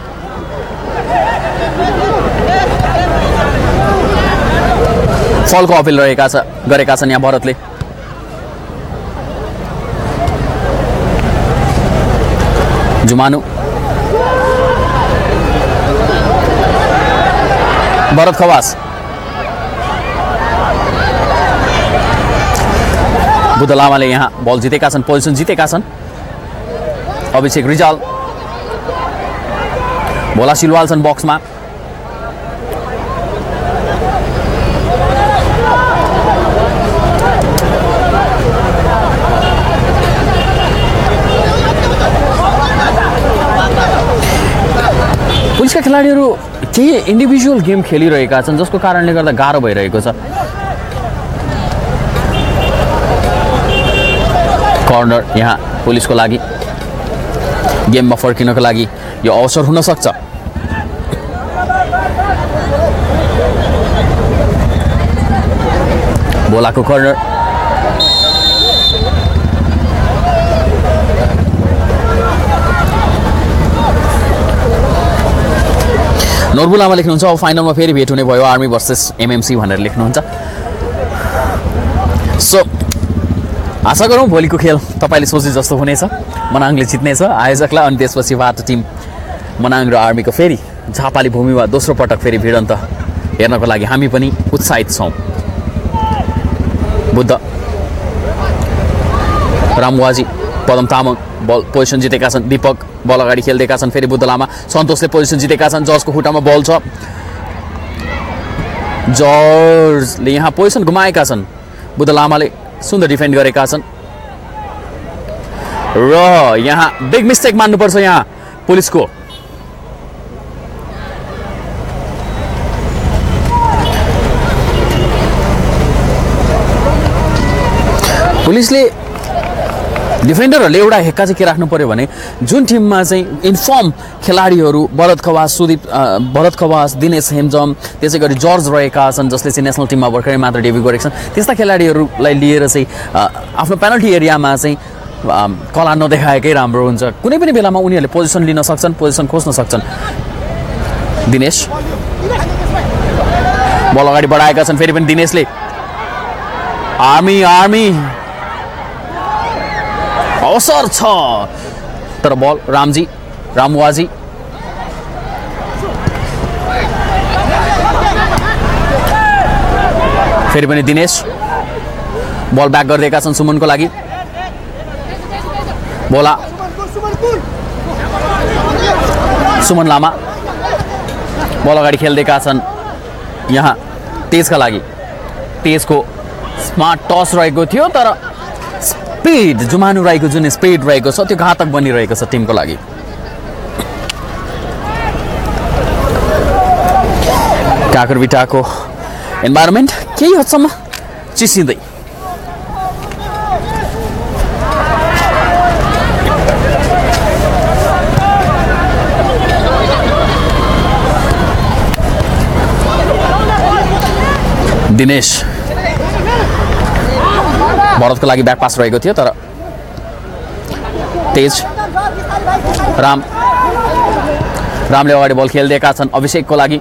फलको अपिल रहेका छ गरेका छन् यहाँ भरतले। जुमानु भरत खवास बुद्ध लामाले यहाँ बल जितेका छन्, पोजिसन जितेका छन्। अभिषेक रिजाल भोला सिलवाल छन् बक्समा। पुलिसका खेलाडीहरू केही इन्डिभिजुअल गेम खेलिरहेका छन् जसको कारणले गर्दा गाह्रो भइरहेको छ। कर्नर यहाँ पुलिसको लागि गेममा फर्किनको लागि यो अवसर हुन सक्छ। बोलाको कर्नर नोरबुलामा लेख्नुहुन्छ अब फाइनलमा फेरि भेट हुने भयो आर्मी भर्सेस एमएमसी भनेर लेख्नुहुन्छ। सो आशा गरौँ भोलिको खेल तपाईँले सोचे जस्तो हुनेछ, मनाङले जित्नेछ आयोजकलाई। अनि त्यसपछि बाट टिम मनाङ र आर्मीको फेरि झापाली भूमिमा दोस्रो पटक फेरि भिडन्त हेर्नको लागि हामी पनि उत्साहित छौँ। बुद्ध रामवाजी पदम तामाङ बल पोजिसन जितेका छन्। दीपक बल अगाडि खेल्दैका छन्। फेरि बुद्ध लामा सन्तोषले पोजिसन जितेका छन्। जर्जको खुट्टामा बल छ। जर्जले यहाँ पोजिसन गुमाएका छन्। बुद्ध लामाले सुन्दर डिफेन्ड गरेका छन् र यहाँ बिग मिस्टेक मान्नुपर्छ यहाँ पुलिसको। पुलिसले डिफेन्डरहरूले एउटा हेक्का चाहिँ के राख्नु पर्यो भने जुन टिममा चाहिँ इन्फर्म खेलाडीहरू भरत खवास सुदीप भरत खवास दिनेश हेमजम त्यसै गरी जर्ज रहेका छन् जसले चाहिँ नेसनल टिममा भर्खरै मात्र डेब्यू गरेका छन्, त्यस्ता खेलाडीहरूलाई लिएर चाहिँ आफ्नो पेनल्टी एरियामा चाहिँ कला नदेखाएकै राम्रो हुन्छ। कुनै पनि बेलामा उनीहरूले पोजिसन लिन सक्छन्, पोजिसन खोज्न सक्छन्। दिनेश बल अगाडि बढाएका छन्। फेरि पनि दिनेशले आर्मी आर्मी अवसर छ तर बल रामजी रामवाजी फेरि पनि दिनेश बल ब्याक गरिदिएका छन् सुमनको लागि। बोला सुमन लामा बल अगाडि खेल्दैका छन् यहाँ तेजका लागि। तेजको स्मार्ट टस रहेको थियो तर स्पिड जुमानु राईको जुन स्पिड रहेको छ त्यो घातक बनिरहेको छ टिमको लागि। काकरबिटाको इन्भाइरोमेन्ट केही हदसम्म चिसिँदै दिनेश भरतको लागि ब्याक पास रहेको थियो तर तेज राम रामले अगाडि बल खेलिदिएका छन् अभिषेकको लागि।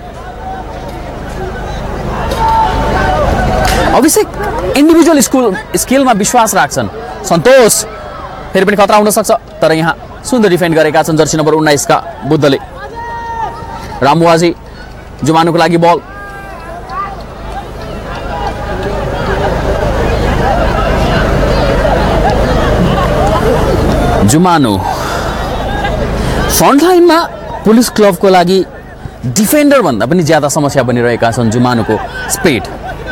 अभिषेक इन्डिभिजुअल स्कुल स्किलमा विश्वास राख्छन्। सन्तोष फेरि पनि खतरा हुन सक्छ, तर यहाँ सुन्दर डिफेन्ड गरेका छन् जर्सी नम्बर उन्नाइस का बुद्धले। रामुवाजी जुमानुको लागि बल। जुमानु फ्रन्ट लाइनमा पुलिस क्लबको लागि डिफेन्डर भन्दा पनि ज्यादा समस्या बनिरहेका छन् जुमानुको स्पिड।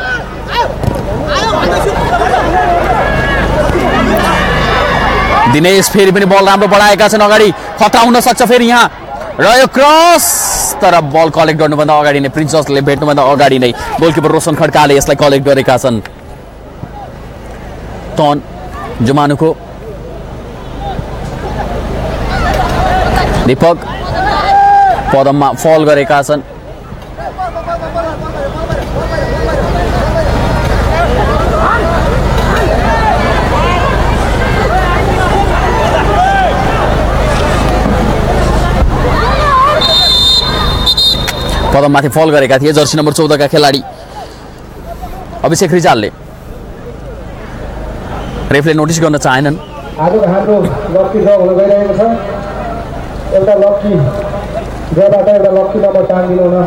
दिनेश फेरि पनि बल राम्रो बढाएका छन् अगाडि, खतरा हुन सक्छ फेरि यहाँ रह्यो क्रस, तर बल कलेक्ट गर्नुभन्दा अगाडि नै प्रिन्सेसले भेट्नुभन्दा अगाडि नै गोलकिपर रोशन खड्काले यसलाई कलेक्ट गरेका छन्। टर्न जुमानुको। दीपक पदममा फल गरेका छन्। पदममाथि फल गरेका थिए जर्सी नम्बर चौध का खेलाडी अभिषेक रिजालले। रेफले नोटिस गर्न चाहेनन्। आजको हाम्रो लक्की ड्र हुन गइरहेको छ। एउटा लक्की ड्रबाट एउटा लक्की नम्बर टाँगिदिनु न।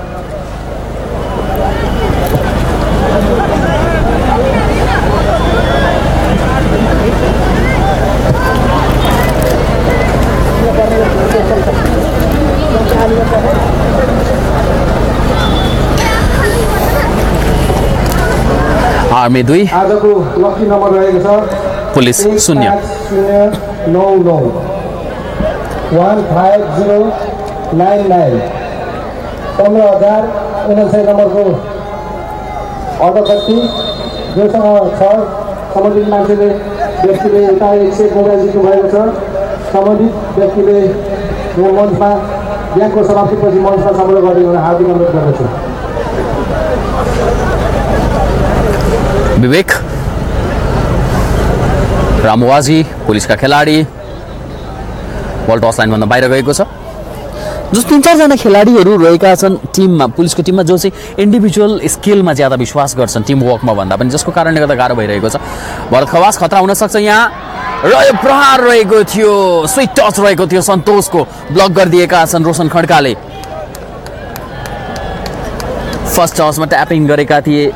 आर्मी दुई आजको लक्की नम्बर रहेको छ पुलिस शून्य शून्य नौ नौ one five zero nine nine पन्ध्र हजार उनासय नम्बरको अर्धकट्टी जोसँग छ सम्बन्धित मान्छेले व्यक्तिले यता एक सय मोबाइल जित्नु भएको छ। सम्बन्धित व्यक्तिले यो मञ्चमा ब्याङ्कको समाप्तिपछि मञ्चमा संग्रह गरिदिनु हार्दिक अनुरोध गर्दछु। विवेक रामवाजी पुलिसका खेलाडी बल टस लाइनभन्दा बाहिर गएको छ। जो तीन चारजना खेलाडीहरू रहेका छन् टिममा, पुलिसको टिममा, जो चाहिँ इन्डिभिजुअल स्किलमा ज्यादा विश्वास गर्छन् टिम वर्कमा भन्दा पनि, जसको कारणले गर्दा गाह्रो भइरहेको छ। भरत खवास खतरा हुन सक्छ यहाँ। रह्यो प्रहार रहेको थियो, स्विट टच रहेको थियो, सन्तोषको ब्लक गरिदिएका छन् रोशन खड्काले। फर्स्ट टचमा ट्यापिङ गरेका थिए।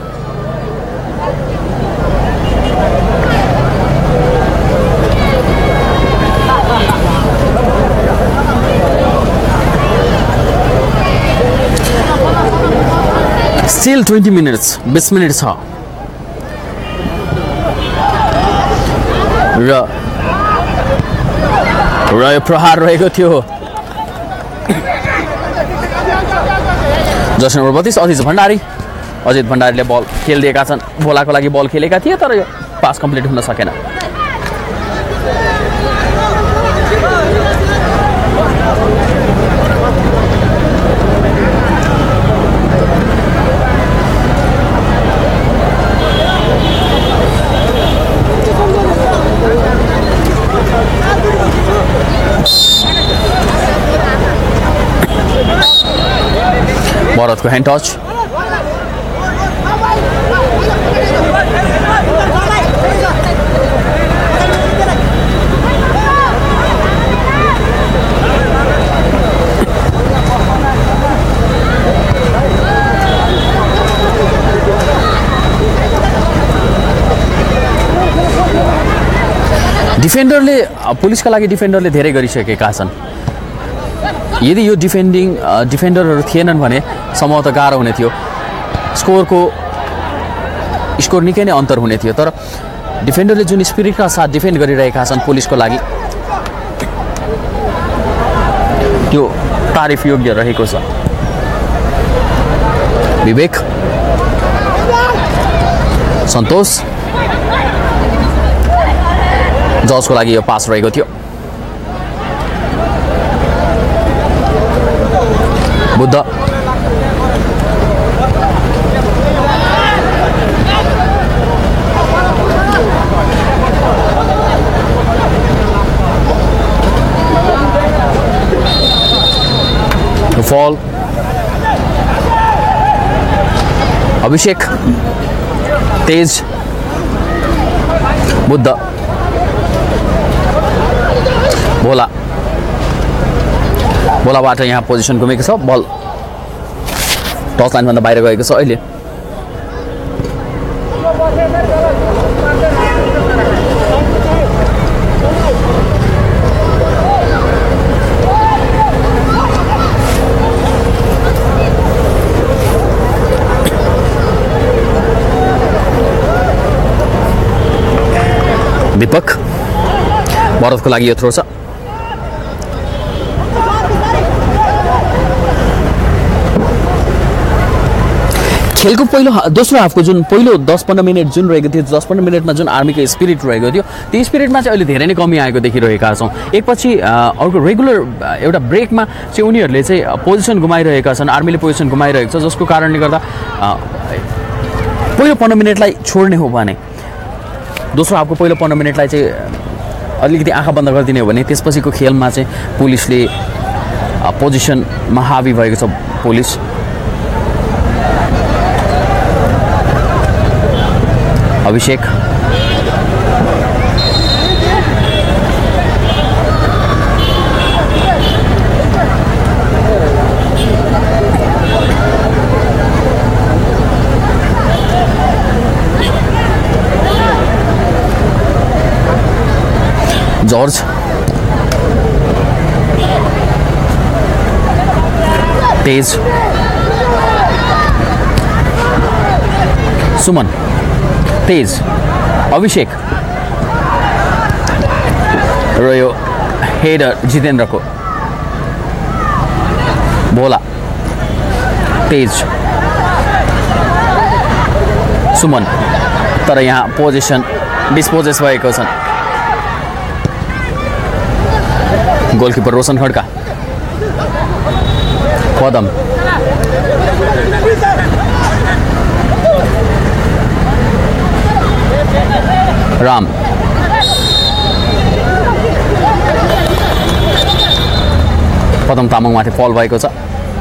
स्टिल ट्वेन्टी मिनट्स बिस मिनट छ र रह्यो प्रहार रहेको थियो। जर्सी नम्बर बत्तीस अजित भण्डारी अजित भण्डारीले बल खेलिदिएका छन्। भोलाको लागि बल खेलेका थिए तर यो पास कम्प्लिट हुन सकेन। भरतको ह्यान्ड टच। डिफेन्डरले पुलिसका लागि डिफेन्डरले धेरै गरिसकेका छन्। यदि यो डिफेन्डिङ डिफेन्डरहरू थिएनन् भने सम्भवतः गाह्रो हुने थियो, स्कोरको स्कोर निकै नै अन्तर हुने थियो। तर डिफेन्डरले जुन स्पिरिटका साथ डिफेन्ड गरिरहेका छन् पुलिसको लागि, त्यो तारिफ योग्य रहेको छ। विवेक सन्तोष जजको लागि यो पास रहेको थियो। बुद्ध फल अभिषेक तेज बुद्ध भोला भोलाबाट यहाँ पोजिसन गुमेको छ बल टच लाइनभन्दा बाहिर गएको छ अहिले दीपक भरतको लागि यो थ्रो छ खेलको पहिलो दोस्रो हाफको जुन पहिलो दस पन्ध्र मिनट जुन रहेको थियो दस पन्ध्र मिनटमा जुन आर्मीको स्पिरिट रहेको थियो त्यो स्पिरिटमा चाहिँ अहिले धेरै नै कमी आएको देखिरहेका छौँ एकपछि अर्को रेगुलर एउटा ब्रेकमा चाहिँ उनीहरूले चाहिँ पोजिसन गुमाइरहेका छन् आर्मीले पोजिसन गुमाइरहेको छ जसको कारणले गर्दा पहिलो पन्ध्र मिनटलाई छोड्ने हो भने दोस्रो हाफको पहिलो पन्ध्र मिनटलाई चाहिँ अलिकति आँखा बन्द गरिदिने हो भने त्यसपछिको खेलमा चाहिँ पुलिसले पोजिसनमा हावी भएको छ पुलिस अभिषेक जॉर्ज तेज सुमन तेज अभिषेक र यो हेडर जितेन्द्रको भोला तेज सुमन तर यहाँ पोजिसन डिस्पोजेस भएको छन् गोलकिपर रोशन खड्का पदम राम पदम तामाङमाथि फल भएको छ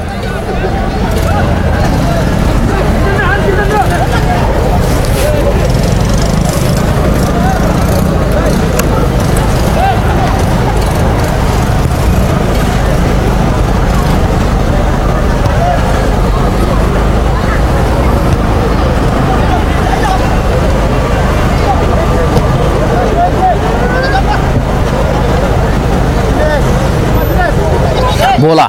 बोला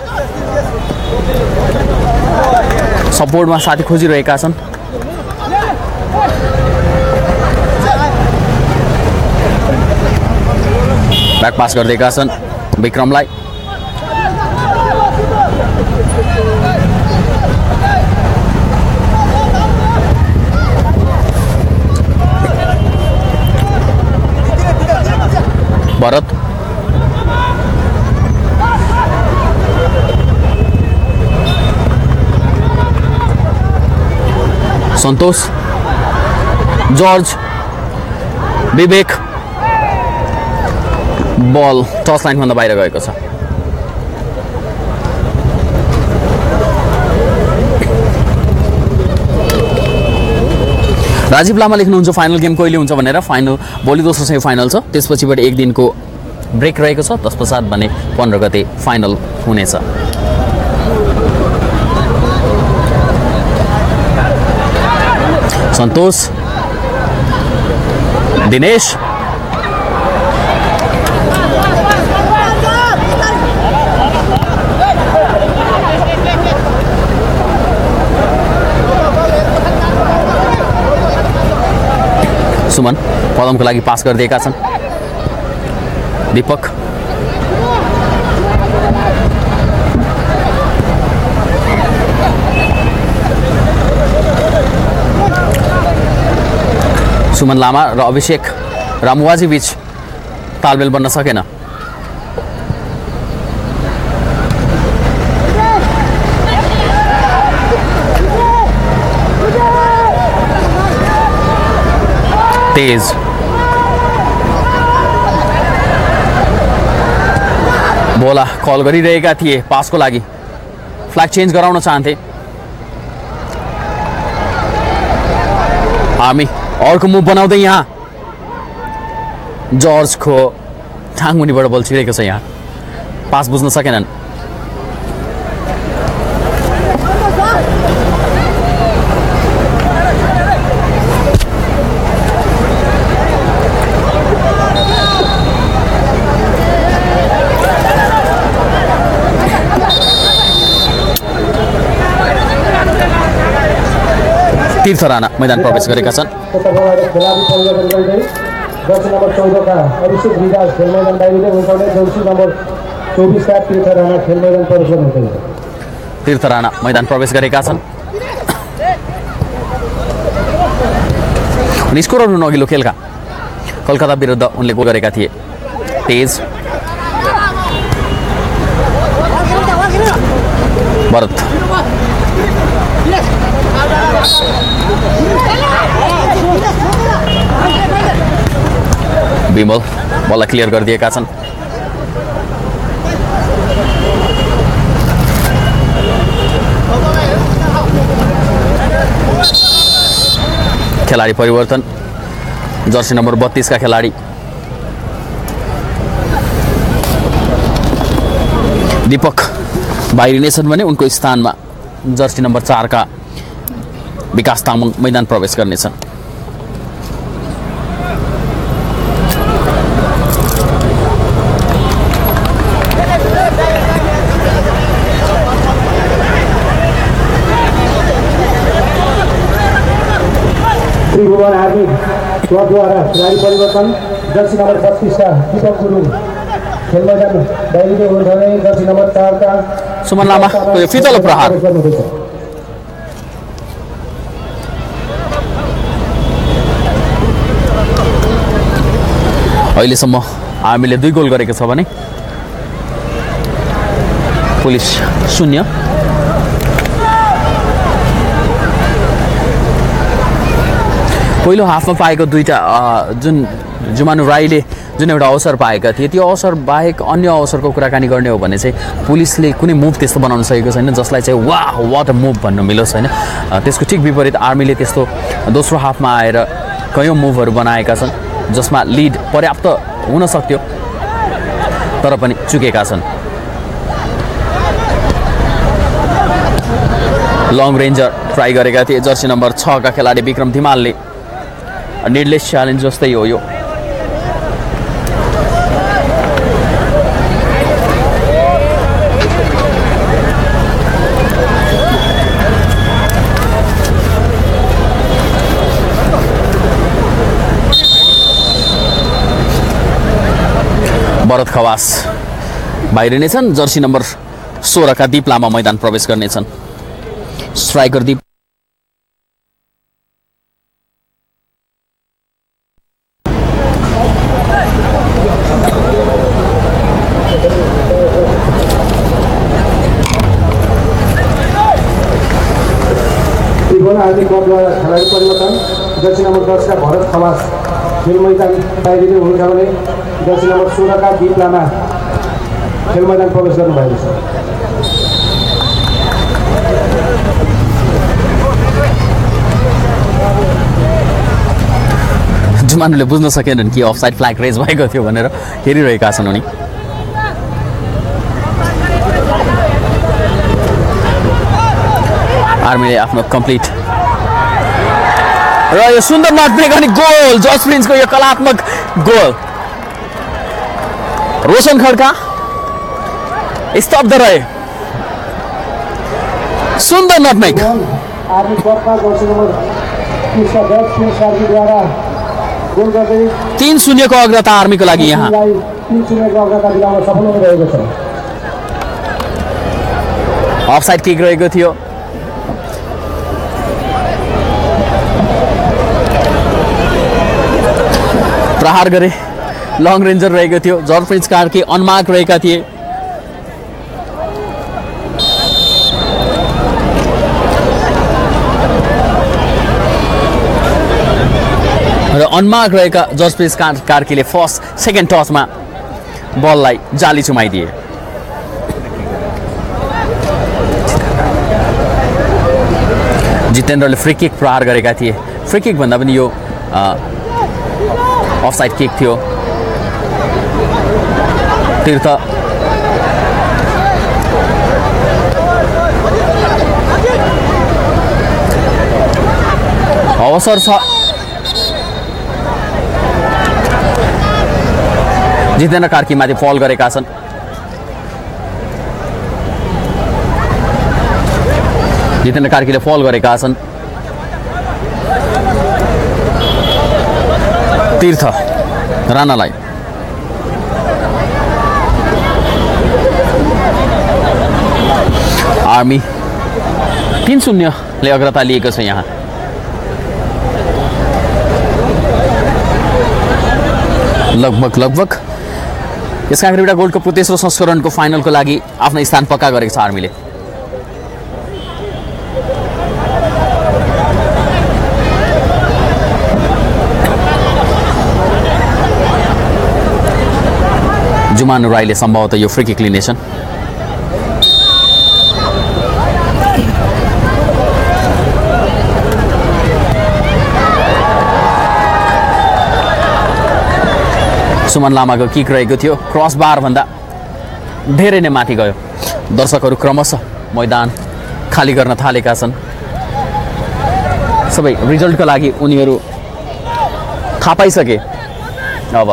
सपोर्टमा साथी खोजिरहेका छन् ब्याक पास गर्दैका छन् विक्रमलाई Bharat Santosh George Bibek ball touch लाइनभन्दा बाहिर गएको छ राजीव लामा लेख्नुहुन्छ फाइनल गेम कहिले हुन्छ भनेर फाइनल भोलि दोस्रो सेमी फाइनल छ त्यसपछिबाट एक दिनको ब्रेक रहेको छ तत्पश्चात भने पन्ध्र गते फाइनल हुनेछ सन्तोष दिनेश सुमन पदमको लागि पास गरिदिएका छन् दीपक सुमन लामा र अभिषेक रामुवाजी बीच तालमेल बन्न सकेन तेज बोला कल गरिरहेका थिए पासको लागि फ्ल्याग चेन्ज गराउन चाहन्थे। आर्मी अर्को मुभ बनाउँदै यहाँ जर्जको ठाङमुनिबाट बल छिरेको छ। यहाँ पास बुझ्न सकेनन्। तीर्थ राणा मैदान प्रवेश गरेका छन्। जर्सी नम्बर चौध का अभिषेक विराज खेल मैदान बाहिर उठाउने जर्सी नम्बर चौबीस का तीर्थ राणा खेल मैदान प्रवेश गर्नुहुन्छ। तीर्थ राणा मैदान प्रवेश गरेका छन्। स्कोरहरू अघिल्लो खेलका कलकत्ता विरुद्ध उनले गोल गरेका थिए। तेज भरत विमल बललाई क्लियर गरिदिएका छन्। खेलाडी परिवर्तन जर्सी नम्बर बत्तीस का खेलाडी दीपक बाहिरिनेछन् भने उनको स्थानमा जर्सी नम्बर चार का विकास तामाङ मैदान प्रवेश गर्नेछन्। त्रिभुवन आर्मी क्लबद्वारा खेलाडी परिवर्तन जर्सी नम्बर बत्तीस का दीपक गुरुङ खेल मैदान बाहिर उठाउने जर्सी नम्बर चार का सुमन लामाको यो फितलो प्रहार अहिलेसम्म आर्मीले दुई गोल गरेको छ भने पुलिस शून्य। पहिलो हाफमा पाएको दुईटा जुन जुमानु राईले जुन एउटा अवसर पाएका थिए त्यो अवसर बाहेक अन्य अवसरको कुराकानी गर्ने हो भने चाहिँ पुलिसले कुनै मुभ त्यस्तो बनाउन सकेको छैन जसलाई चाहिँ वाह वाट अ मुभ भन्नु मिलोस् होइन। त्यसको ठिक विपरीत आर्मीले त्यस्तो दोस्रो हाफमा आएर कयौँ मुभहरू बनाएका छन् जसमा लिड पर्याप्त हुन सक्थ्यो तर पनि चुकेका छन्। लङ रेन्जर ट्राई गरेका थिए जर्सी नम्बर छ का खेलाडी विक्रम धिमालले। निडलेस च्यालेन्ज जस्तै हो यो। भरत खवास बाहिरिनेछन्। जर्सी नम्बर सोह्र का दीप लामा मैदान प्रवेश गर्नेछन्। स्ट्राइकर दीप आर्मी क्लबद्वारा खेलाडी परिवर्तन जर्सी नम्बर दस का भरत खवास खेल मैदान बाहिर उठाउने जर्सी नम्बर सोह्र का दीप लामा खेल मैदान प्रवेश गर्नुभएको छ। जुमानुले बुझ्न सकेनन् कि अफसाइड फ्ल्याग रेज भएको थियो भनेर हेरिरहेका छन् उनी। आर्मीले आफ्नो कम्प्लिट र यो सुन्दर नटब्रेक अनि गोल जर्ज प्रिन्सको यो कलात्मक गोल। रोशन खड्का स्तब्ध रहे। सुन्दर नटब्रेक आर्मी क्लबका जर्सी नम्बर तीस का जर्ज प्रिन्स द्वारा गोल गर्दै तीन शून्यको अग्रता आर्मीको लागि यहाँ तीन शून्यको अग्रता दिलाउन सफल हुनुभएको छ। अफसाइड किक रहेको थियो। प्रहार गरे लङ रेन्जर रहेको थियो। जर्ज प्रिन्स कार्की अनमार्क रहेका थिए। र अनमार्क रहेका जर्ज प्रिन्स कार्कीले फर्स्ट सेकेन्ड टचमा बललाई जाली चुमाइदिए। जितेन्द्रले फ्री किक प्रहार गरेका थिए। फ्री किक भन्दा पनि यो अफसाइड किक थियो। तीर्थ अवसर छ। जितेन्द्र कार्कीमाथि फल गरेका छन्। जितेन्द्र कार्कीले फल गरेका छन्। तीर्थ राणालाई आर्मी तीन शून्यले अग्रता लिएको छ। यहाँ लगभग लगभग यसका अगाडि एउटा गोल्ड कपको तेस्रो संस्करणको फाइनलको लागि आफ्नो स्थान पक्का गरेको छ आर्मीले। जुमानु राईले सम्भवतः यो फ्री किक लिनेछन्। सुमन लामाको किक रहेको थियो। क्रस बार भन्दा धेरै नै माथि गयो। दर्शकहरू क्रमशः मैदान खाली गर्न थालेका छन्। सबै रिजल्टको लागि उनीहरू थाहा पाइसके। अब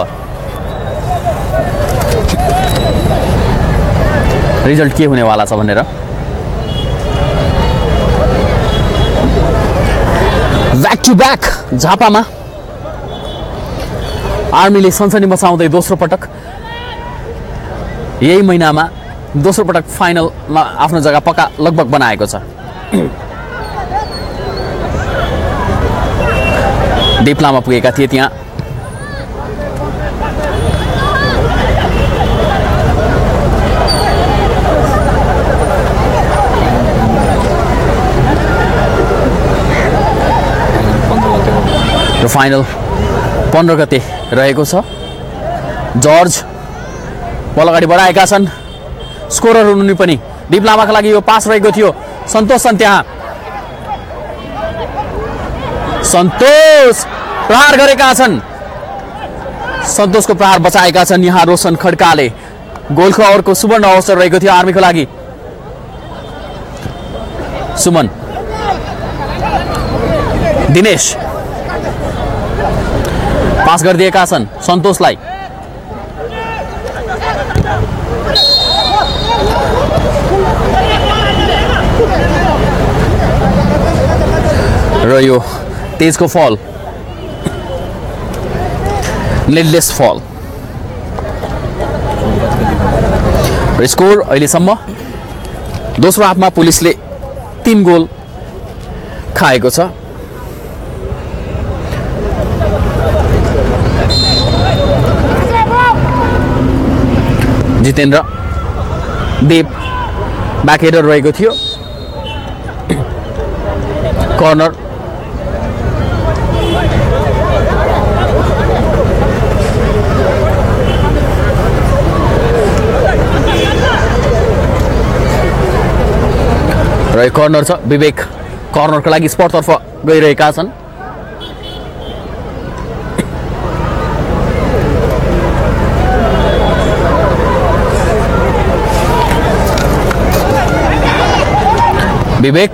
रिजल्ट के हुनेवाला छ भनेर। ब्याक टु ब्याक झापामा आर्मीले सनसनी मचाउँदै दोस्रो पटक यही महिनामा दोस्रो पटक फाइनलमा आफ्नो जग्गा पक्का लगभग बनाएको छ। दिप्लामा पुगेका थिए। त्यहाँ र फाइनल पन्ध्र गते रहेको छ। जर्ज बल अगाडि बढाएका छन्। स्कोरर हुनु पनि दिप्लामाका लागि यो पास रहेको थियो। सन्तोष छन् त्यहाँ। सन्तोष प्रहार गरेका छन्। सन्तोषको प्रहार बचाएका छन् यहाँ रोशन खड्काले। गोलको ओभरको सुवर्ण अवसर रहेको थियो आर्मीको लागि। सुमन दिनेश पास गरिदिएका छन् सन्तोषलाई। र यो तेजको फल नेडलेस फल। र स्कोर अहिलेसम्म दोस्रो हाफमा पुलिसले तीन गोल खाएको छ। जितेन्द्र देव ब्याक हेडर रहेको थियो। कर्नर र कर्नर छ। विवेक कर्नरको लागि स्पटतर्फ गइरहेका छन्। विवेक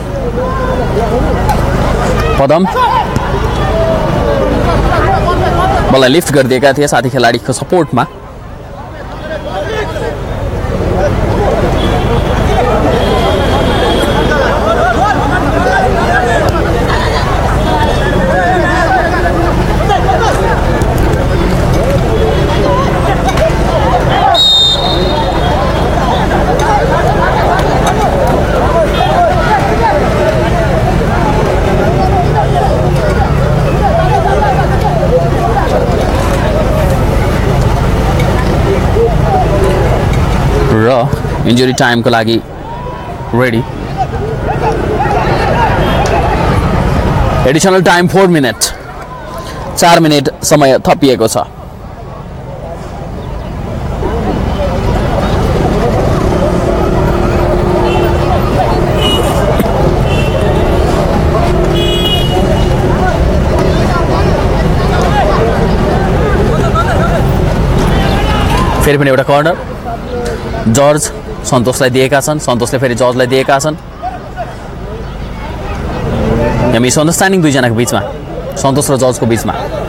पदम बललाई लिफ्ट गरिदिएका थिए साथी खेलाडीको सपोर्टमा। र इन्जुरी टाइमको लागि ready. Additional time four minute चार मिनट समय थपिएको छ। फेरि पनि एउटा कर्नर जर्ज सन्तोषलाई दिएका छन् सन्तोषले फेरि जर्जलाई दिएका छन् यहाँ मिसअन्डरस्ट्यान्डिङ दुईजनाको बिचमा सन्तोष र जर्जको बिचमा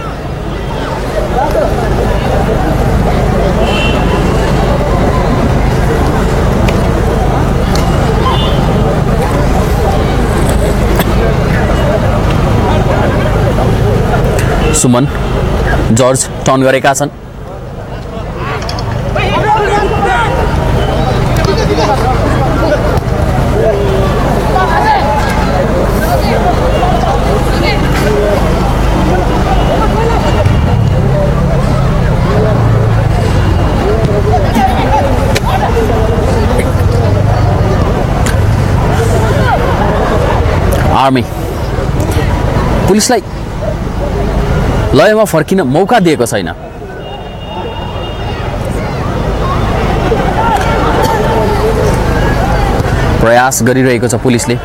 सुमन जर्ज टर्न गरेका छन् आर्मी पुलिसलाई लयमा फर्किन मौका दिएको छैन प्रयास गरिरहेको छ पुलिसले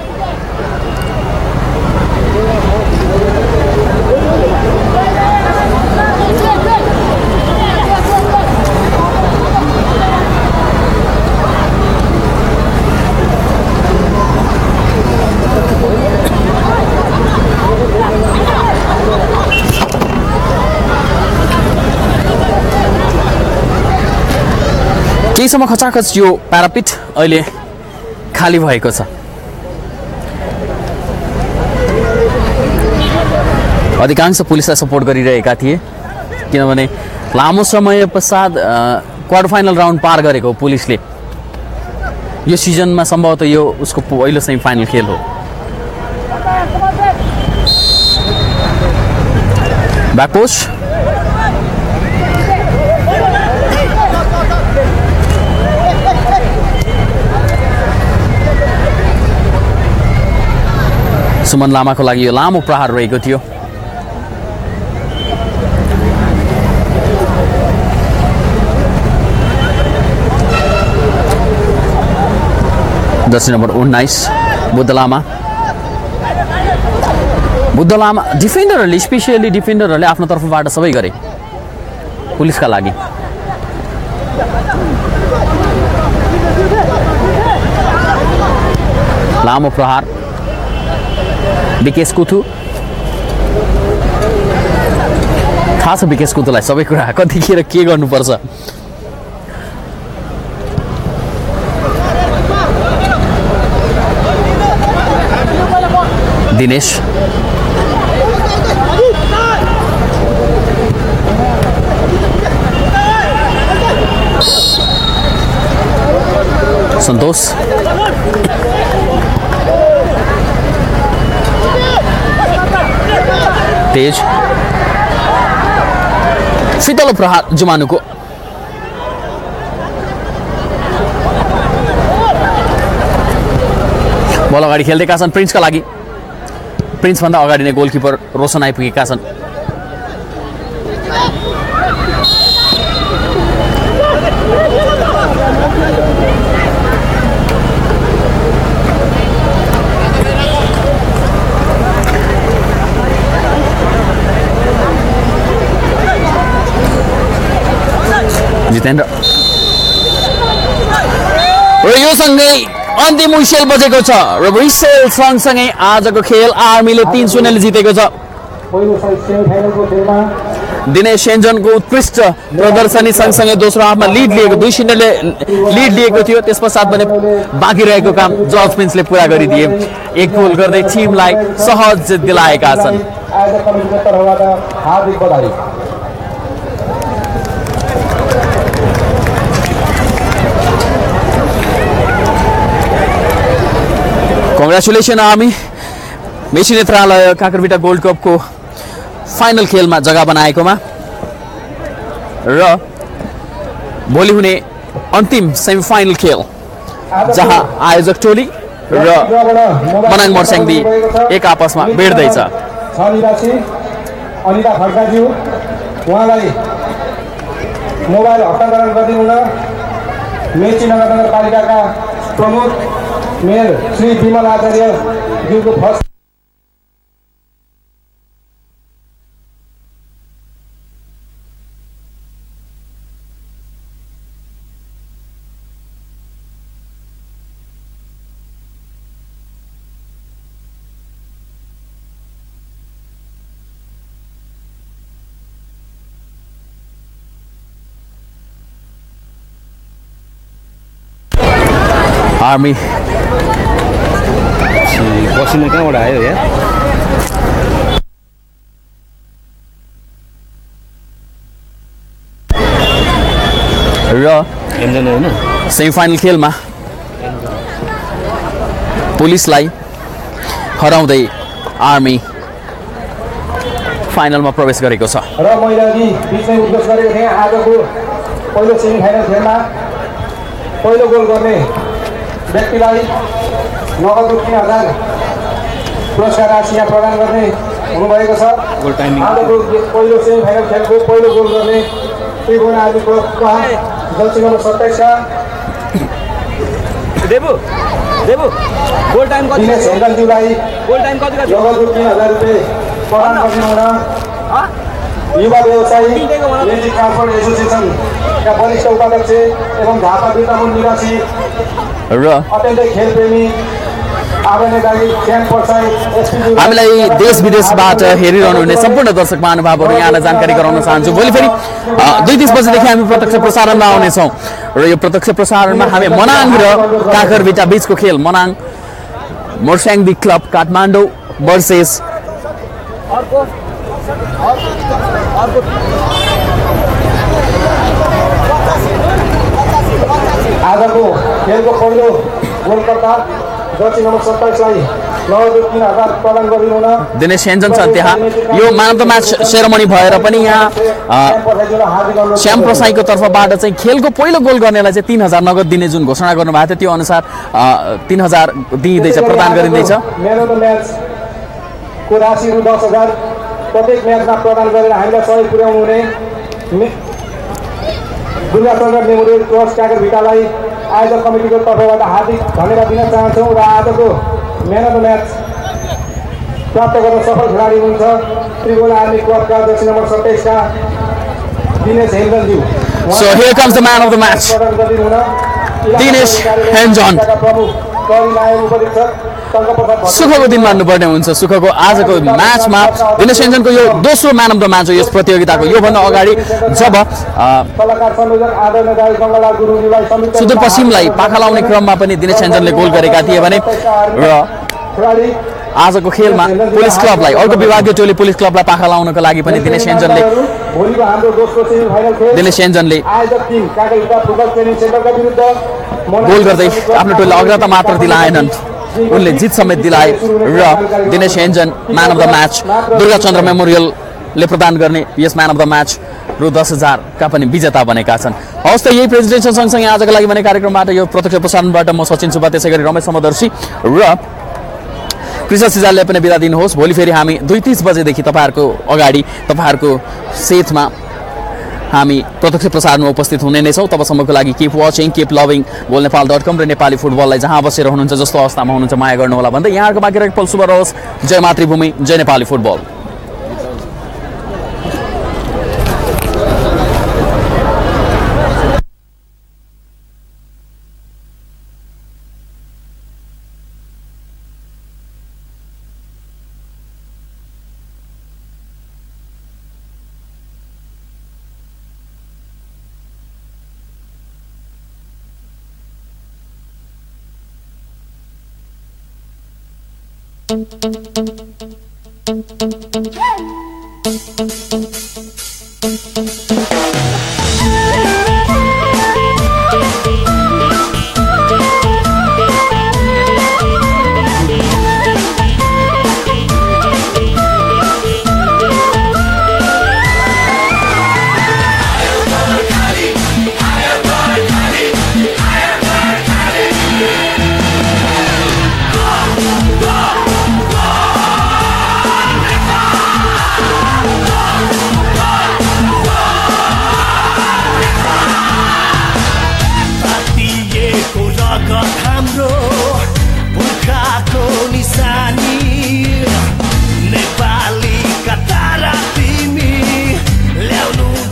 केही समय खचाखच यो प्यारापिट अहिले खाली भएको छ अधिकांश पुलिसलाई सपोर्ट गरिरहेका थिए किनभने लामो समय पश्चात क्वार्टर फाइनल राउन्ड पार गरेको पुलिसले यो सिजनमा सम्भवतः यो उसको पहिलो सेमी फाइनल खेल हो ब्याक पोस्ट सुमन लामाको लागि यो लामो प्रहार रहेको थियो जर्सी नम्बर उन्नाइस बुद्ध लामा बुद्ध लामा डिफेन्डरहरूले स्पेसियली डिफेन्डरहरूले आफ्नो तर्फबाट सबै गरे पुलिसका लागि लामो प्रहार विकेश कुथु थाहा छ विकेश कुथुलाई सबै कुरा कतिखेर के गर्नुपर्छ दिनेश सन्तोष तेज शीतल प्रहार जुमानुको बल अगाडि खेल्दैका छन् प्रिन्सका लागि प्रिन्सभन्दा अगाडि नै गोलकिपर रोशन आइपुगेका छन् जितेन्द्र र यो सँगै अन्तिम विसेल बजेको छ र विसेल सँगसँगै आजको खेल आर्मीले तीन शून्यले जितेको छ दिनेश सेन्जनको उत्कृष्ट प्रदर्शनी सँगसँगै दोस्रो हाफमा लिड लिएको दुई शून्यले लिड लिएको थियो त्यस पश्चात पनि बाँकी रहेको काम जर्ज प्रिन्सले पुरा गरिदिए एक गोल गर्दै टिमलाई सहज दिलाएका छन् congratulation army Mechi Netralaya Kakarbitta gold कपको फाइनल खेलमा जग्गा बनाएकोमा र भोलि हुने अन्तिम सेमी फाइनल खेल जहाँ आयोजक टोली र मनाङ मर्स्याङदी एक आपसमा भिड्दैछ अनिता खड्काज्यू उहाँलाई मोबाइल हस्तान्तरण गरिदिनु न मेची नगरपालिकाका प्रमुख मेयर श्री विमल आचार्यज्यूको फर्स्ट आर्मी पसिना कहाँबाट आयो यहाँ र हेन्जन होइन सेमिफाइनल खेलमा पुलिसलाई हराउँदै आर्मी फाइनलमा प्रवेश गरेको छ र मैले अघि बिचमै उद्घोष गरेको थिएँ आजको पहिलो सेमी फाइनल खेलमा पहिलो गोल गर्ने व्यक्तिलाई नगद तीन हजार पुरस्कार राशि यहाँ प्रदान गर्ने हुनुभएको छ आजको पहिलो सेमी फाइनल खेलको पहिलो गोल गर्ने त्रिभुवन आर्मीको जर्सी नम्बर सत्ताइसका देबु देबु गोल टाइम कति दिनेश हेन्जनज्यूलाई गोल टाइम कति कति नगद तीन हजार रुपियाँ प्रदान गर्ने हुन युवा व्यवसायी म्युजिक ट्रान्सपोर्ट एसोसिएसनका वरिष्ठ उपाध्यक्ष एवं झापा बिर्तामुन निवासी र अत्यन्तै खेलप्रेमी हामीलाई देश विदेशबाट हेरिरहनु हुने सम्पूर्ण दर्शक महानुभावहरू यहाँलाई जानकारी गराउन चाहन्छु भोलि फेरि दुई तिस बजेदेखि हामी प्रत्यक्ष प्रसारणमा आउनेछौँ र यो प्रत्यक्ष प्रसारणमा हामी मनाङ र काँकरभिटा बीचको खेल मनाङ मोर्स्याङदी क्लब काठमाडौँ वर्सेस आजको खेलको पहिलो गोलकर्ता जर्सी नम्बर सत्ताइसलाई नगद तीन हजार प्रदान गरिनुहुन दिनेश हेन्जन छ त्यहाँ यो man of the match ceremony भएर पनि यहाँ श्याम प्रसाईको तर्फबाट चाहिँ खेलको पहिलो गोल गर्नेलाई चाहिँ तीन हजार नगद दिने जुन घोषणा गर्नुभएको थियो त्यो अनुसार तीन हजार दिइँदैछ प्रदान गरिँदैछ म्यान अफ द म्याचको राशि रु दस हजार प्रत्येक म्याचमा प्रदान गरेर हामीलाई सहयोग पुर्याउनु हुने दुर्गाचन्द्र मेमोरियल ट्रस्ट काँकरभिटालाई आयोजक कमिटीको तर्फबाट हार्दिक धन्यवाद दिन चाहन्छौँ र आजको म्यान अफ द म्याच प्राप्त गर्न सफल खेलाडी हुनुहुन्छ त्रिभुवन आर्मी क्लबका जर्सी नम्बर सत्ताइसका दिनेश हेन्जनज्यू So here comes the man of the match, Dinesh Henjon. सुखको दिन मान्नुपर्ने हुन्छ सुखको आजको म्याचमा दिनेश हेन्जनको यो दोस्रो म्यान अफ द म्याच हो यस प्रतियोगिताको योभन्दा अगाडि जब सुदूरपश्चिमलाई पाखा लाउने क्रममा पनि दिनेश हेन्जनले गोल गरेका थिए भने र आजको खेलमा पुलिस क्लबलाई अर्को विभागीय टोली पुलिस क्लबलाई पाखा लाउनको लागि पनि दिनेश हेन्जनले दिनेश हेन्जनले गोल गर्दै आफ्नो टोलीलाई अग्रता मात्र दिलाएनन् उनले जित समेत दिलाए र Dinesh Henjan man of the match Durgachandra मेमोरियलले प्रदान गर्ने यस म्यान अफ द म्याच रु दस हजारका पनि विजेता बनेका छन् हवस् त यही प्रेजेन्टेसन सँगसँगै आजको लागि भने कार्यक्रमबाट यो प्रत्यक्ष प्रसारणबाट म सचिन सुब्बा त्यसै गरी रमेश समदर्शी र कृष्ण सिजालले पनि बिदा दिनुहोस् भोलि फेरि हामी दुई तिस बजेदेखि तपाईँहरूको अगाडि तपाईँहरूको सेटमा हामी प्रत्यक्ष प्रसारणमा उपस्थित हुने नै छौँ तबसम्मको लागि keep watching keep loving goal Nepal dot com र नेपाली फुटबललाई जहाँ बसेर हुनुहुन्छ जस्तो अवस्थामा हुनुहुन्छ माया गर्नुहोला भन्दै यहाँको बाँकी रहेको पल शुभ रहोस् जय मातृभूमि जय नेपाली फुटबल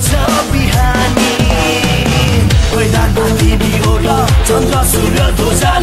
चन्द्र सूर्य ध्वजा